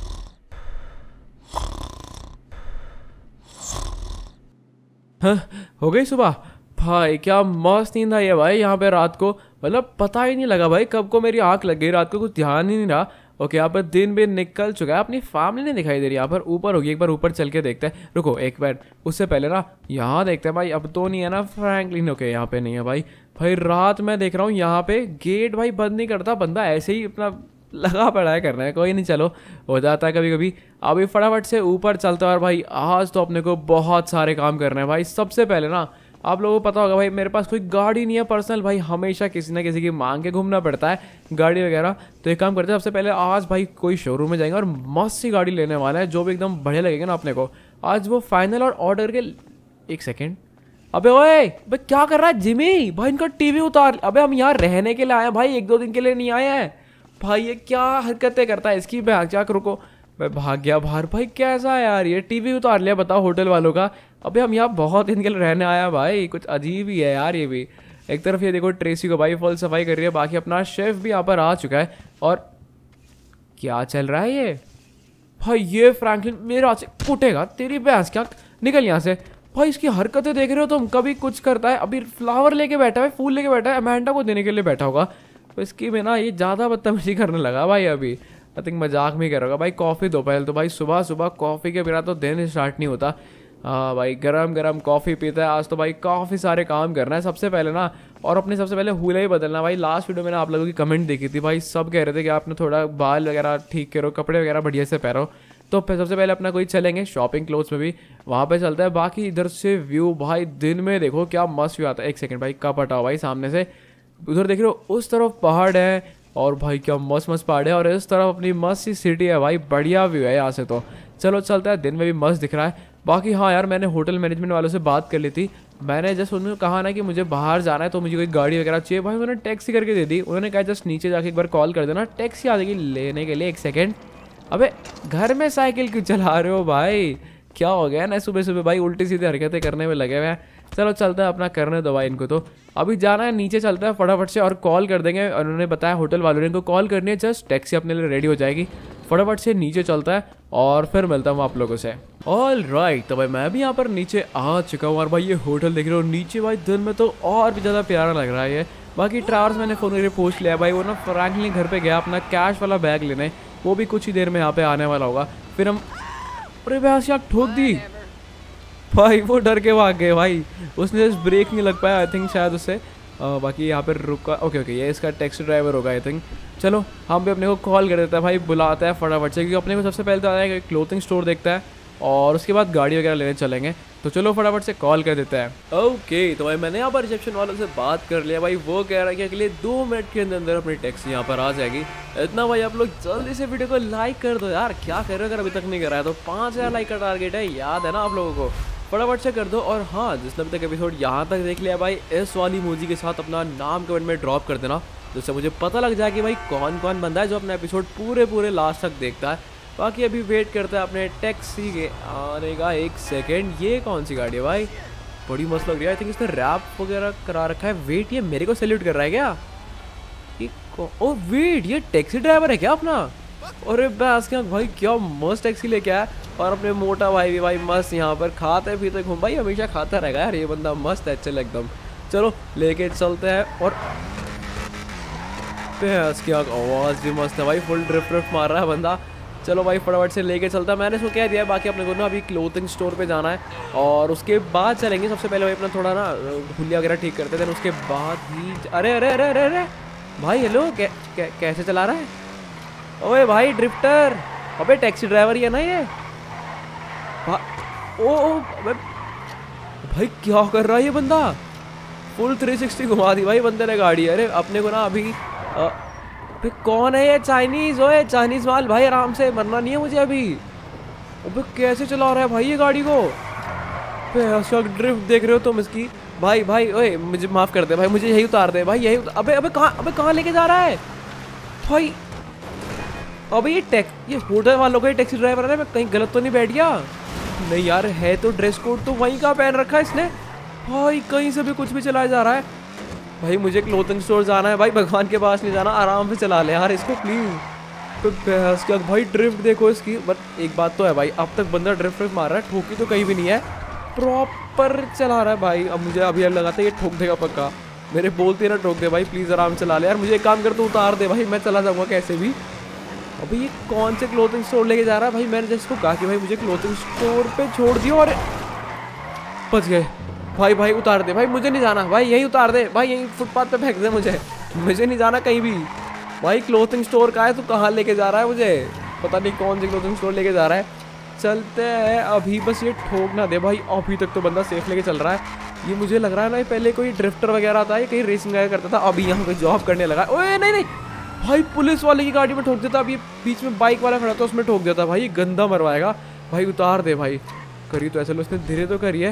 [SPEAKER 1] हाँ, हो गई सुबह भाई, क्या मस्त नींद आई है भाई यहाँ पे रात को, मतलब पता ही नहीं लगा भाई कब को मेरी आंख लग गई, रात को कुछ ध्यान ही नहीं रहा। ओके, यहाँ पर दिन भी निकल चुका है, अपनी फैमिली नहीं दिखाई दे रही यहाँ पर, ऊपर होगी, एक बार ऊपर चल के देखते हैं। रुको एक बार, उससे पहले ना यहाँ देखते हैं भाई, अब तो नहीं है ना फ्रैंकलिन? ओके, यहाँ पे नहीं है भाई। भाई रात में देख रहा हूँ यहाँ पे गेट भाई बंद नहीं करता, बंदा ऐसे ही अपना लगा पड़ा है करना है, कोई नहीं, चलो हो जाता है कभी कभी। अभी फटाफट से ऊपर चलता है और भाई आज तो अपने को बहुत सारे काम करने हैं भाई। सबसे पहले ना आप लोगों को पता होगा भाई, मेरे पास कोई गाड़ी नहीं है पर्सनल भाई, हमेशा किसी ना किसी की मांग के घूमना पड़ता है गाड़ी वगैरह। तो एक काम करते हैं, सबसे पहले आज भाई कोई शोरूम में जाएंगे और मस्त सी गाड़ी लेने वाला है, जो भी एकदम बढ़िया लगेगा ना अपने को। आज वो फाइनल और ऑर्डर के। एक सेकेंड, अबे ओए भाई क्या कर रहा है जिमी भाई, इनका टीवी उतार। अबे हम यहाँ रहने के लिए आए हैं भाई, 1-2 दिन के लिए नहीं आए हैं भाई, ये क्या हरकतें करता है इसकी। भाग जा, रुको, मैं भाग गया बाहर भाई, कैसा है यार ये, टीवी उतार लिया बताओ होटल वालों का। अबे हम यहाँ बहुत दिन के लिए रहने आया भाई, कुछ अजीब ही है यार ये भी। एक तरफ ये देखो ट्रेसी को भाई फुल सफाई कर रही है, बाकी अपना शेफ भी यहाँ पर आ चुका है। और क्या चल रहा है ये भाई, ये फ्रैंकलिन मेरे हाथ से कूटेगा, तेरी भैंस, क्या निकल यहाँ से भाई। इसकी हरकतें देख रहे हो तुम, कभी कुछ करता है, अभी फ्लावर लेके बैठा है, फूल लेके बैठा है, अमेंडा को देने के लिए बैठा होगा, तो इसकी में ना ये ज़्यादा बदतमीजी करने लगा भाई। अभी आई थिंक मजाक में कर रहा होगा भाई। कॉफ़ी दो पहले तो भाई, सुबह सुबह कॉफ़ी के बिना तो दिन स्टार्ट नहीं होता। हाँ भाई, गरम गरम कॉफ़ी पीता है आज तो भाई, काफ़ी सारे काम करना है सबसे पहले ना। और अपने सबसे पहले हुला ही बदलना भाई। लास्ट वीडियो में आप लोगों की कमेंट देखी थी भाई, सब कह रहे थे कि आपने थोड़ा बाल वगैरह ठीक करो, कपड़े वगैरह बढ़िया से पहनो। तो फिर सबसे पहले अपना कोई चलेंगे शॉपिंग क्लोथ्स में भी, वहाँ पे चलता है। बाकी इधर से व्यू भाई दिन में देखो क्या मस्त व्यू आता है। एक सेकंड भाई, कब हटाओ भाई सामने से, उधर देख रहे हो उस तरफ पहाड़ है और भाई क्या मस्त मस्त पहाड़ है और इस तरफ अपनी मस्त सी सिटी है भाई, बढ़िया व्यू है यहाँ से। तो चलो चलता है, दिन में भी मस्त दिख रहा है। बाकी हाँ यार, मैंने होटल मैनेजमेंट वालों से बात कर ली थी। मैंने जस्ट उन्होंने कहा ना कि मुझे बाहर जाना है तो मुझे कोई गाड़ी वगैरह चाहिए भाई, उन्होंने टैक्सी करके दे दी। उन्होंने कहा जस्ट नीचे जाके एक बार कॉल कर देना, टैक्सी आ जाएगी लेने के लिए। 1 सेकेंड, अबे घर में साइकिल क्यों चला रहे हो भाई, क्या हो गया ना सुबह सुबह भाई, उल्टी सीधी हरकतें करने में लगे हुए हैं। चलो चलते हैं, अपना करने दो भाई इनको। तो अभी जाना है नीचे, चलता है फटाफट से और कॉल कर देंगे। उन्होंने बताया होटल वालों ने इनको कॉल करनी है, जस्ट टैक्सी अपने लिए रेडी हो जाएगी। फटाफट से नीचे चलता है और फिर मिलता हूँ आप लोगों से। ऑल राइट, तो भाई मैं भी यहाँ पर नीचे आ चुका हूँ और भाई ये होटल देख रहे हो नीचे भाई, दिन में तो और भी ज़्यादा प्यारा लग रहा है ये। बाकी ट्रैवर्स मैंने फ़ोन करके पूछ लिया भाई, वो ना फ्रैंकलिन घर पे गया अपना कैश वाला बैग लेने, वो भी कुछ ही देर में यहाँ पे आने वाला होगा। फिर हम, अरे भैंस यार ठोक दी भाई, वो डर के भाग गए भाई, उसने ब्रेक नहीं लग पाया आई थिंक शायद उससे। बाकी यहाँ पर रुका, ओके ओके ये इसका टैक्सी ड्राइवर होगा आई थिंक। चलो हम भी अपने को कॉल कर देता है भाई, बुलाता है फटाफट से, क्योंकि अपने को सबसे पहले तो आता है क्लोथिंग स्टोर देखता है और उसके बाद गाड़ी वगैरह लेने चलेंगे। तो चलो फटाफट से कॉल कर देता है। ओके तो भाई मैंने यहाँ पर रिसेप्शन वालों से बात कर लिया भाई, वो कह रहा है कि अगले 2 मिनट के अंदर अपनी टैक्सी यहाँ पर आ जाएगी। इतना भाई आप लोग जल्दी से वीडियो को लाइक कर दो यार, क्या कर रहे हो अगर अभी तक नहीं करा है तो। 5000 लाइक का टारगेट है, याद है ना आप लोगों को, फटाफट से कर दो। और हाँ, जिसने अभी तक एपिसोड यहाँ तक देख लिया भाई, इस वाली इमोजी के साथ अपना नाम कमेंट में ड्रॉप कर देना, जिससे मुझे पता लग जाए कि भाई कौन कौन बंदा है जो अपना एपिसोड पूरे लास्ट तक देखता है। बाकी अभी वेट करता है अपने टैक्सी के आने का। 1 सेकेंड, ये कौन सी गाड़ी है भाई, बड़ी मस्त लग रही है। आई थिंक इसने रैप वगैरह करा रखा है। वेट, ये मेरे को सैल्यूट कर रहा है क्या? ओ वेट, ये टैक्सी ड्राइवर है क्या अपना? अरे बस क्या भाई, क्या मस्त टैक्सी लेके आया। और अपने मोटा भाई भी भाई मस्त यहाँ पर खाते पीते घूम भाई, हमेशा खाता रहेगा यार ये बंदा, मस्त है चल एकदम। चलो लेके चलते हैं। और क्या आवाज़ भी मस्त है भाई, फुल ड्रिफ्ट मार रहा है बंदा। चलो भाई फटाफट से लेके चलता है। मैंने इसको कह दिया है, बाकी अपने को ना अभी क्लोथिंग स्टोर पे जाना है और उसके बाद चलेंगे। सबसे पहले भाई अपना थोड़ा ना हुलिया वगैरह ठीक करते थे, उसके बाद ही अरे अरे अरे अरे अरे भाई हेलो, कैसे चला रहा है? ओए भाई ड्रिफ्टर, अबे टैक्सी ड्राइवर ही है ना ये? ओ भाई क्या कर रहा है ये बंदा, फुल 360 घुमा दी भाई बंदे ने गाड़ी। अरे अपने को ना अभी भाई कौन है ये? चाइनीज, ओए चाइनीज माल भाई, आराम से, मरना नहीं है मुझे अभी। अबे कैसे चला रहा है भाई ये गाड़ी को? ड्रिफ्ट देख रहे हो तुम इसकी? भाई भाई ओए मुझे माफ कर दे भाई, मुझे यही उतार दे भाई, यही अबे अबे कहाँ लेके जा रहा है भाई? अबे ये होटल वालों का टैक्सी ड्राइवर है, मैं कहीं गलत तो नहीं बैठ गया? नहीं यार, है तो ड्रेस कोड तो वहीं का पहन रखा है इसने भाई, कहीं से भी कुछ भी चलाया जा रहा है भाई। मुझे क्लोथिंग स्टोर जाना है भाई, भगवान के पास नहीं जाना, आराम से चला ले यार इसको प्लीज़। तो क्या भाई ड्रिफ्ट देखो इसकी। बट एक बात तो है भाई, अब तक बंदा ड्रिफ्ट मार रहा है, ठोकी तो कहीं भी नहीं है, प्रॉपर चला रहा है भाई। अब मुझे अभी लगाता है ये ठोक देगा पक्का, मेरे बोलते ना ठोक दे भाई, प्लीज़ आराम से चला ले यार। मुझे एक काम कर तो उतार दे भाई, मैं चला जाऊँगा कैसे भी। अभी ये कौन से क्लोथिंग स्टोर लेके जा रहा है भाई? मैंने जिसको कहा कि भाई मुझे क्लोथिंग स्टोर पे छोड़ दियो, और बच गए भाई। भाई उतार दे भाई, मुझे नहीं जाना भाई, यही उतार दे भाई, यही फुटपाथ पे फेंक दे मुझे नहीं जाना कहीं भी भाई। क्लोथिंग स्टोर का है तो कहाँ लेके जा रहा है मुझे, पता नहीं कौन सी क्लोथिंग स्टोर लेके जा रहा है। चलते हैं अभी, बस ये ठोक ना दे भाई। अभी तक तो बंदा सेफ लेके चल रहा है। ये मुझे लग रहा है ना पहले कोई ड्रिफ्टर वगैरह था, ये कहीं रेसिंग वगैरह करता था, अभी यहाँ पे जॉब करने लगा। ओए नहीं भाई, पुलिस वाले की गाड़ी में ठोक देता। अभी बीच में बाइक वाला खड़ा था उसमें ठोक देता भाई, गंदा मरवाएगा भाई। उतार दे भाई, करी तो ऐसा लो, उसने धीरे तो करी है।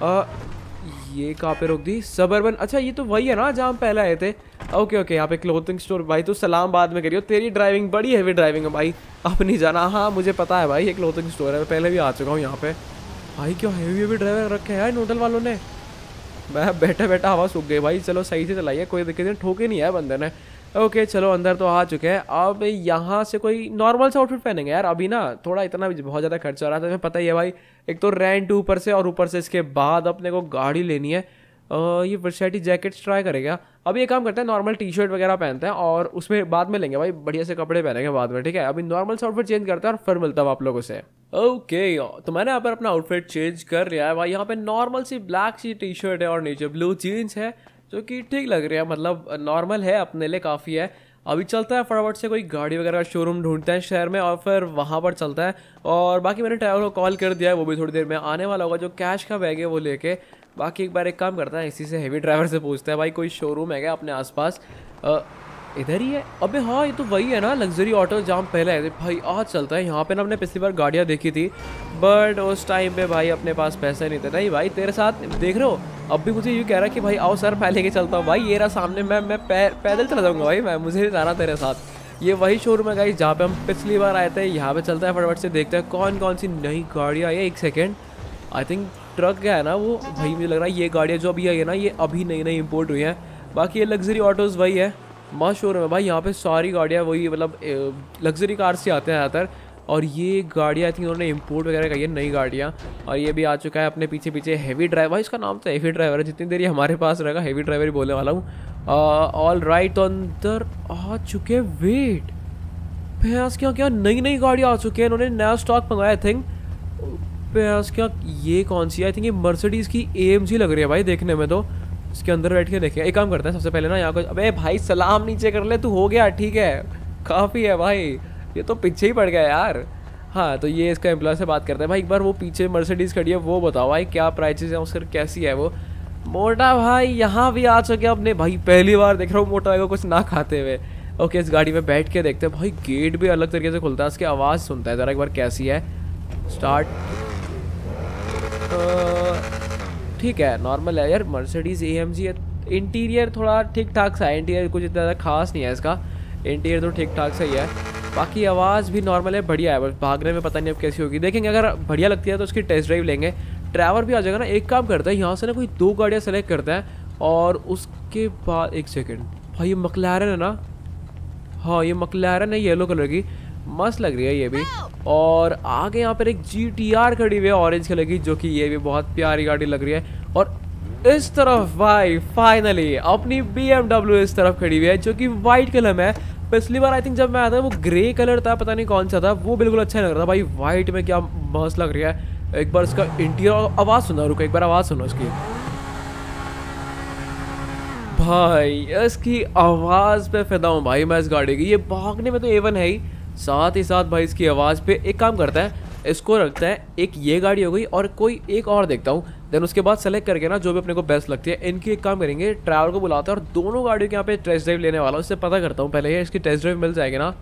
[SPEAKER 1] ये कहाँ पे रोक दी? सबर्बन, अच्छा ये तो वही है ना जहाँ हम पहले आए थे। ओके ओके, यहाँ पे क्लोथिंग स्टोर। भाई तो सलाम बाद में करियो, तेरी ड्राइविंग बड़ी हैवी ड्राइविंग है भाई, अब नहीं जाना। हाँ मुझे पता है भाई, ये क्लोथिंग स्टोर है, मैं पहले भी आ चुका हूँ यहाँ पे भाई। क्यों हैवी ड्राइवर रखे हैं होटल वालों ने, मैं बैठा बैठा हवा सूख गई भाई। चलो सही से चलाइए, कोई दिक्कत नहीं, ठोके नहीं है बंदे ने। ओके चलो अंदर तो आ चुके हैं। अब यहाँ से कोई नॉर्मल सा आउटफिट पहनेंगे यार, अभी ना थोड़ा इतना बहुत ज़्यादा खर्चा हो रहा था, तुम्हें पता ही है भाई। एक तो रेंट ऊपर से, और ऊपर से इसके बाद अपने को गाड़ी लेनी है। ये वर्सैटी जैकेट्स ट्राई करेगा। अभी ये काम करते हैं, नॉर्मल टी शर्ट वगैरह पहनते हैं और उसमें बाद में लेंगे भाई, बढ़िया से कपड़े पहनेंगे बाद में, ठीक है। अभी नॉर्मल सा आउटफिट चेंज करते हैं और फिर मिलता हूँ आप लोगों से। ओके तो मैंने यहाँ पर अपना आउटफिट चेंज कर लिया है भाई। यहाँ पे नॉर्मल सी ब्लैक सी टी शर्ट है और नीचे ब्लू जीन्स है, जो कि ठीक लग रही है, मतलब नॉर्मल है, अपने लिए काफ़ी है। अभी चलता है फटाफट से, कोई गाड़ी वगैरह का शोरूम ढूंढते हैं शहर में और फिर वहाँ पर चलता है। और बाकी मैंने ड्राइवर को कॉल कर दिया है, वो भी थोड़ी देर में आने वाला होगा, जो कैश का बैग है वो लेके। बाकी एक बार एक काम करता है, इसी से हेवी ड्राइवर से पूछता है भाई कोई शोरूम है क्या अपने आसपास। इधर ही है। अबे हाँ, ये तो वही है ना लग्जरी ऑटो जहाँ पहले आए थे भाई। आज चलता है यहाँ पे ना। हमने पिछली बार गाड़ियाँ देखी थी बट उस टाइम पे भाई अपने पास पैसे नहीं थे। नहीं भाई तेरे साथ देख रहे हो, अब भी मुझे ये कह रहा है कि भाई आओ सर मैं लेके चलता हूँ। भाई ये रहा सामने, मैं पैदल चला जाऊँगा भाई, मैं मुझे नहीं जाना तेरे साथ। ये वही शोरूम है गाइस जहाँ पे हम पिछली बार आए थे। यहाँ पे चलता है फटाफट से, देखते हैं कौन कौन सी नई गाड़ियाँ आई है। एक सेकेंड, आई थिंक ट्रक क्या है ना वो भाई, मुझे लग रहा है ये गाड़ियाँ जो अभी आई है ना ये अभी नई नई इंपोर्ट हुई हैं। बाकी ये लग्जरी ऑटोज़ वही है, मस्त शोरूम है भाई। यहाँ पे सारी गाड़ियाँ वही मतलब लग्जरी कार से आते हैं ज़्यादातर। और ये गाड़ियाँ आई थिंक उन्होंने इंपोर्ट वगैरह करी है नई गाड़ियाँ। और ये भी आ चुका है अपने पीछे पीछे हैवी ड्राइवर। भाई इसका नाम तो हैवी ड्राइवर है, जितनी देर ये हमारे पास रहेगा हैवी ड्राइवर ही बोलने वाला हूँ। ऑल राइट, तो अंदर आ चुके हैं। वेट भैंस क्या नई नई गाड़ियाँ आ चुकी हैं, इन्होंने नया स्टॉक मंगाया आई थिंक। भैंस क्या ये कौन सी है? आई थिंक ये मर्सिडीज़ की AMG लग रही है भाई देखने में तो। इसके अंदर बैठ के देखें। एक काम करते हैं सबसे पहले ना यहाँ को, अबे भाई सलाम नीचे कर ले तू, हो गया ठीक है काफ़ी है भाई, ये तो पीछे ही पड़ गया यार। हाँ तो ये इसका एम्प्लॉय से बात करते हैं भाई। एक बार वो पीछे मर्सिडीज़ खड़ी है वो बताओ भाई क्या प्राइसेस हैं उसके, कैसी है वो। मोटा भाई यहाँ भी आ चुके अपने भाई, पहली बार देख रहा हूँ मोटा भाई को कुछ ना खाते हुए। ओके इस गाड़ी में बैठ के देखते हैं भाई। गेट भी अलग तरीके से खुलता है, उसकी आवाज़ सुनता है ज़रा एक बार कैसी है। स्टार्ट, ठीक है नॉर्मल है यार। मर्सिडीज़ AMG है। इंटीरियर थोड़ा ठीक ठाक सा है, इंटीरियर कुछ इतना ज़्यादा खास नहीं है इसका, इंटीरियर तो ठीक ठाक सा ही है। बाकी आवाज़ भी नॉर्मल है, बढ़िया है। बस भागने में पता नहीं अब कैसी होगी, देखेंगे। अगर बढ़िया लगती है तो उसकी टेस्ट ड्राइव लेंगे। ड्राइवर भी आ जाएगा ना। एक काम करता है यहाँ से ना कोई 2 गाड़ियाँ सेलेक्ट करता है और उसके बाद एक सेकेंड भाई ये मकलैरन है ना। हाँ ये मकलैरन है येलो कलर की, मस्त लग रही है ये भी। और आगे यहाँ पर एक GTR खड़ी हुई है ऑरेंज कलर की, जो कि ये भी बहुत प्यारी गाड़ी लग रही है। और इस तरफ भाई फाइनली अपनी BMW इस तरफ खड़ी हुई है जो कि वाइट कलर में है। पिछली बार आई थिंक जब मैं आया था वो ग्रे कलर था, पता नहीं कौन सा था, वो बिल्कुल अच्छा नहीं लग रहा था भाई। वाइट में क्या मस्त लग रही है। एक बार इसका इंटीरियर आवाज़ सुना, रुको एक बार आवाज़ सुनो इसकी। भाई इसकी आवाज़ पे फिदा हूँ भाई मैं इस गाड़ी की। ये भागने में तो A1 है ही, साथ ही साथ भाई इसकी आवाज़ पे। एक काम करता है इसको रखता है, एक ये गाड़ी हो गई और कोई एक और देखता हूँ, देन उसके बाद सेलेक्ट करके ना जो भी अपने को बेस्ट लगती है इनकी एक काम करेंगे, ड्राइवर को बुलाते हैं और दोनों गाड़ियों के यहाँ पे टेस्ट ड्राइव लेने वाला हूँ। उससे पता करता हूँ पहले ये इसकी टेस्ट ड्राइव मिल जाएगी ना।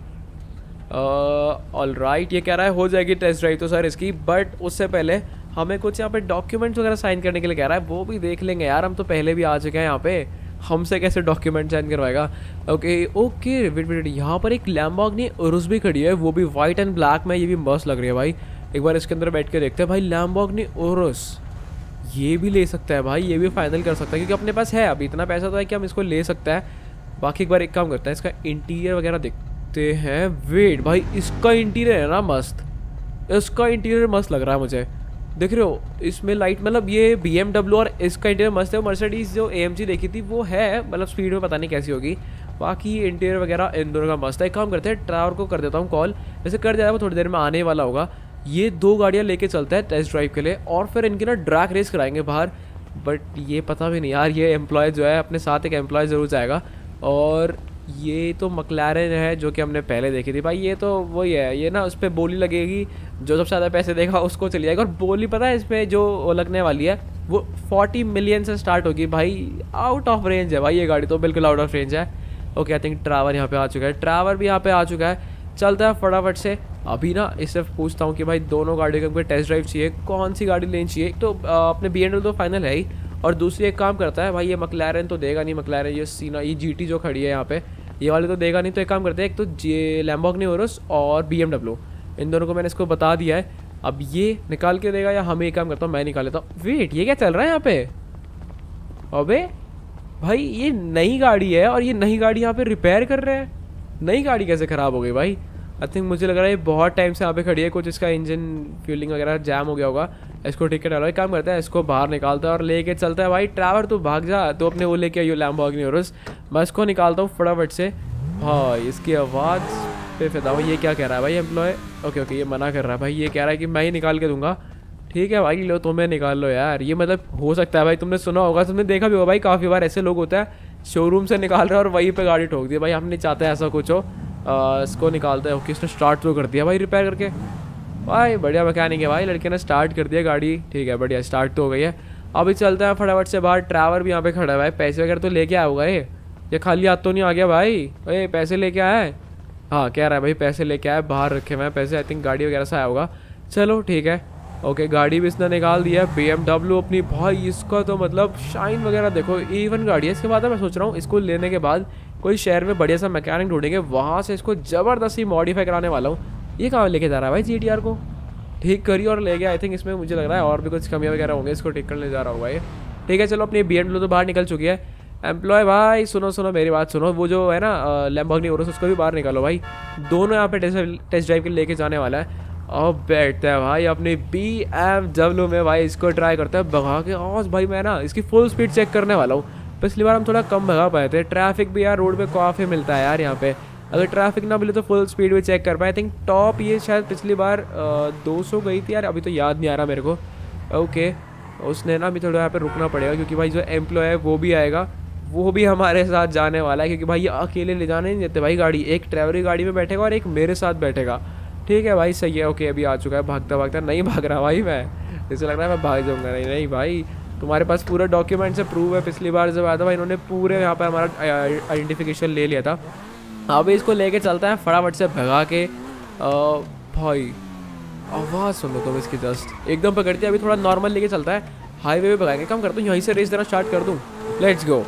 [SPEAKER 1] ऑल राइट, ये कह रहा है हो जाएगी टेस्ट ड्राइव तो सर इसकी, बट उससे पहले हमें कुछ यहाँ पे डॉक्यूमेंट्स वगैरह साइन करने के लिए कह रहा है, वो भी देख लेंगे यार। हम तो पहले भी आ चुके हैं यहाँ पे, हमसे कैसे डॉक्यूमेंट साइन करवाएगा। ओके ओके वेट, यहाँ पर एक लैम्बोर्गिनी उरुस भी खड़ी है, वो भी वाइट एंड ब्लैक में, ये भी मस्त लग रही है भाई। एक बार इसके अंदर बैठ के देखते हैं भाई। लैम्बोर्गिनी उरुस ये भी ले सकता है भाई, ये भी फाइनल कर सकता है क्योंकि अपने पास है अभी इतना पैसा तो है कि हम इसको ले सकता है। बाकी एक बार एक काम करता है, इसका इंटीरियर वगैरह देखते हैं। वेट भाई इसका इंटीरियर है ना मस्त, इसका इंटीरियर मस्त लग रहा है मुझे। देख रहे हो इसमें लाइट, मतलब ये BMW और इसका इंटीरियर मस्त है। मर्सिडीज़ जो AMG देखी थी वो है, मतलब स्पीड में पता नहीं कैसी होगी। बाकी इंटीरियर वगैरह इन दोनों का मस्त है। एक काम करते हैं ड्राइवर को कर देता हूँ कॉल, वैसे कर दिया वो थोड़ी देर में आने वाला होगा। ये 2 गाड़ियाँ लेके चलता है टेस्ट ड्राइव के लिए और फिर इनकी ना ड्रैग रेस कराएंगे बाहर। बट ये पता भी नहीं यार, ये एम्प्लॉय जो है अपने साथ एक एम्प्लॉय ज़रूर जाएगा। और ये तो मकलैरन है जो कि हमने पहले देखी थी भाई। ये तो वही है, ये ना उस पर बोली लगेगी, जो सबसे ज़्यादा पैसे देगा उसको चली जाएगा। और बोली पता है इसमें जो लगने वाली है वो 40 मिलियन से स्टार्ट होगी भाई। आउट ऑफ रेंज है भाई ये गाड़ी तो, बिल्कुल आउट ऑफ रेंज है। ओके आई थिंक ड्राइवर यहाँ पे आ चुका है, ड्राइवर भी यहाँ पे आ चुका है। चलता है फटाफट से अभी ना इससे पूछता हूँ कि भाई दोनों गाड़ियों का टेस्ट ड्राइव चाहिए, कौन सी गाड़ी लेनी चाहिए। तो अपने BMW तो फाइनल है ही, और दूसरी एक काम करता है भाई ये मकलैरन तो देगा नहीं। मकलैरन ये सीना ये GT जो खड़ी है यहाँ पे ये वाली तो देगा नहीं। तो एक काम करते हैं, एक तो लैम्बोर्गिनी उरुस और BMW, इन दोनों को मैंने इसको बता दिया है। अब ये निकाल के देगा या हमें एक काम करता हूँ मैं निकाल लेता हूँ। वेट ये क्या चल रहा है यहाँ पे? अबे भाई ये नई गाड़ी है और ये नई गाड़ी यहाँ पे रिपेयर कर रहे हैं। नई गाड़ी कैसे ख़राब हो गई भाई? आई थिंक मुझे लग रहा है ये बहुत टाइम से यहाँ पे खड़ी है, कुछ इसका इंजन फ्यूलिंग वगैरह जैम हो गया होगा। इसको ठीक कर डालो। एक काम करता है इसको बाहर निकालता है और लेके चलता है भाई। ड्राइवर तो भाग जा, तो अपने वो लेके आइयो लैम्बोर्गिनी उरुस। मैं इसको निकालता हूँ फटाफट से। हाँ इसकी आवाज़ पे फिदा हूँ। ये क्या कह रहा है भाई एम्प्लॉय? ओके ये मना कर रहा है भाई, ये कह रहा है कि मैं ही निकाल के दूंगा। ठीक है भाई लो तुम्हें निकाल लो यार। ये मतलब हो सकता है भाई, तुमने सुना होगा, तुमने देखा भी होगा भाई, काफ़ी बार ऐसे लोग होते हैं शोरूम से निकाल रहे हैं और वहीं पे गाड़ी ठोक दी। भाई हम नहीं चाहते ऐसा कुछ हो। इसको निकालते हैं। ओके इसने स्टार्ट तो कर दिया भाई रिपेयर करके। भाई बढ़िया मैकेनिक है भाई, लड़के ने स्टार्ट कर दिया गाड़ी। ठीक है बढ़िया स्टार्ट तो हो गई है। अभी चलते हैं फटाफट से बाहर। ड्राइवर भी यहाँ पे खड़ा है भाई, पैसे वगैरह तो लेके आया होगा ये। ये खाली हाथ तो नहीं आ गया भाई? अरे पैसे लेके आया है? हाँ कह रहा है भाई पैसे लेके आया, बाहर रखे हुए हैं पैसे, आई थिंक गाड़ी वगैरह से आया होगा। चलो ठीक है, ओके गाड़ी भी इसने निकाल दिया है, BMW अपनी। भाई इसका तो मतलब शाइन वगैरह देखो, A1 गाड़ी है। इसके बाद मैं सोच रहा हूँ इसको लेने के बाद कोई शहर में बढ़िया सा मैकेनिक ढूंढेंगे, वहाँ से इसको ज़बरदस्ती मॉडिफाई कराने वाला हूँ। ये कहाँ लेके जा रहा है भाई GTR को? ठीक करी और ले गया। आई थिंक इसमें मुझे लग रहा है और भी कुछ कमियाँ वगैरह होंगे, इसको ठीक करने जा रहा होगा ये। ठीक है चलो, अपनी BMW तो बाहर निकल चुकी है। एम्प्लॉय भाई सुनो सुनो मेरी बात सुनो, वो जो है ना लैम्बोर्गिनी ओरस, उसको भी बाहर निकालो भाई। दोनों यहाँ पे टेस्ट ड्राइव के लेके जाने वाला है। अब बैठता है भाई अपनी BMW में भाई, इसको ट्राई करता है भगा के। आज भाई मैं ना इसकी फुल स्पीड चेक करने वाला हूँ। पिछली बार हम थोड़ा कम भगा पाए थे, ट्रैफिक भी यार रोड पे काफ़ी मिलता है यार यहाँ पे। अगर ट्रैफिक ना मिले तो फुल स्पीड भी चेक कर पाए। आई थिंक टॉप ये शायद पिछली बार 200 गई थी यार, अभी तो याद नहीं आ रहा मेरे को। ओके उसने ना अभी थोड़ा यहाँ पे रुकना पड़ेगा, क्योंकि भाई जो एम्प्लॉय है वो भी आएगा, वो भी हमारे साथ जाने वाला है। क्योंकि भाई ये अकेले ले जाने नहीं देते भाई गाड़ी, एक ट्रैवलर गाड़ी में बैठेगा और एक मेरे साथ बैठेगा। ठीक है भाई सही है। ओके अभी आ चुका है, भागता भागता नहीं भाग रहा भाई मैं, जैसे लग रहा है मैं भाग जाऊँगा। नहीं नहीं भाई तुम्हारे पास पूरा डॉक्यूमेंट से प्रूव है, पिछली बार जब आया था भाई इन्होंने पूरे यहाँ पर हमारा आइडेंटिफिकेशन ले लिया था। अभी इसको लेके चलता है फटाफट से भगा के। भाई आवाज़ सुन लो तुम इसकी, जस्ट एकदम पकड़ती है। अभी थोड़ा नॉर्मल लेके चलता है, हाईवे पे भगाएंगे। कम करता हूँ यहीं से रेस देना स्टार्ट कर दूँ, लेट्स गो।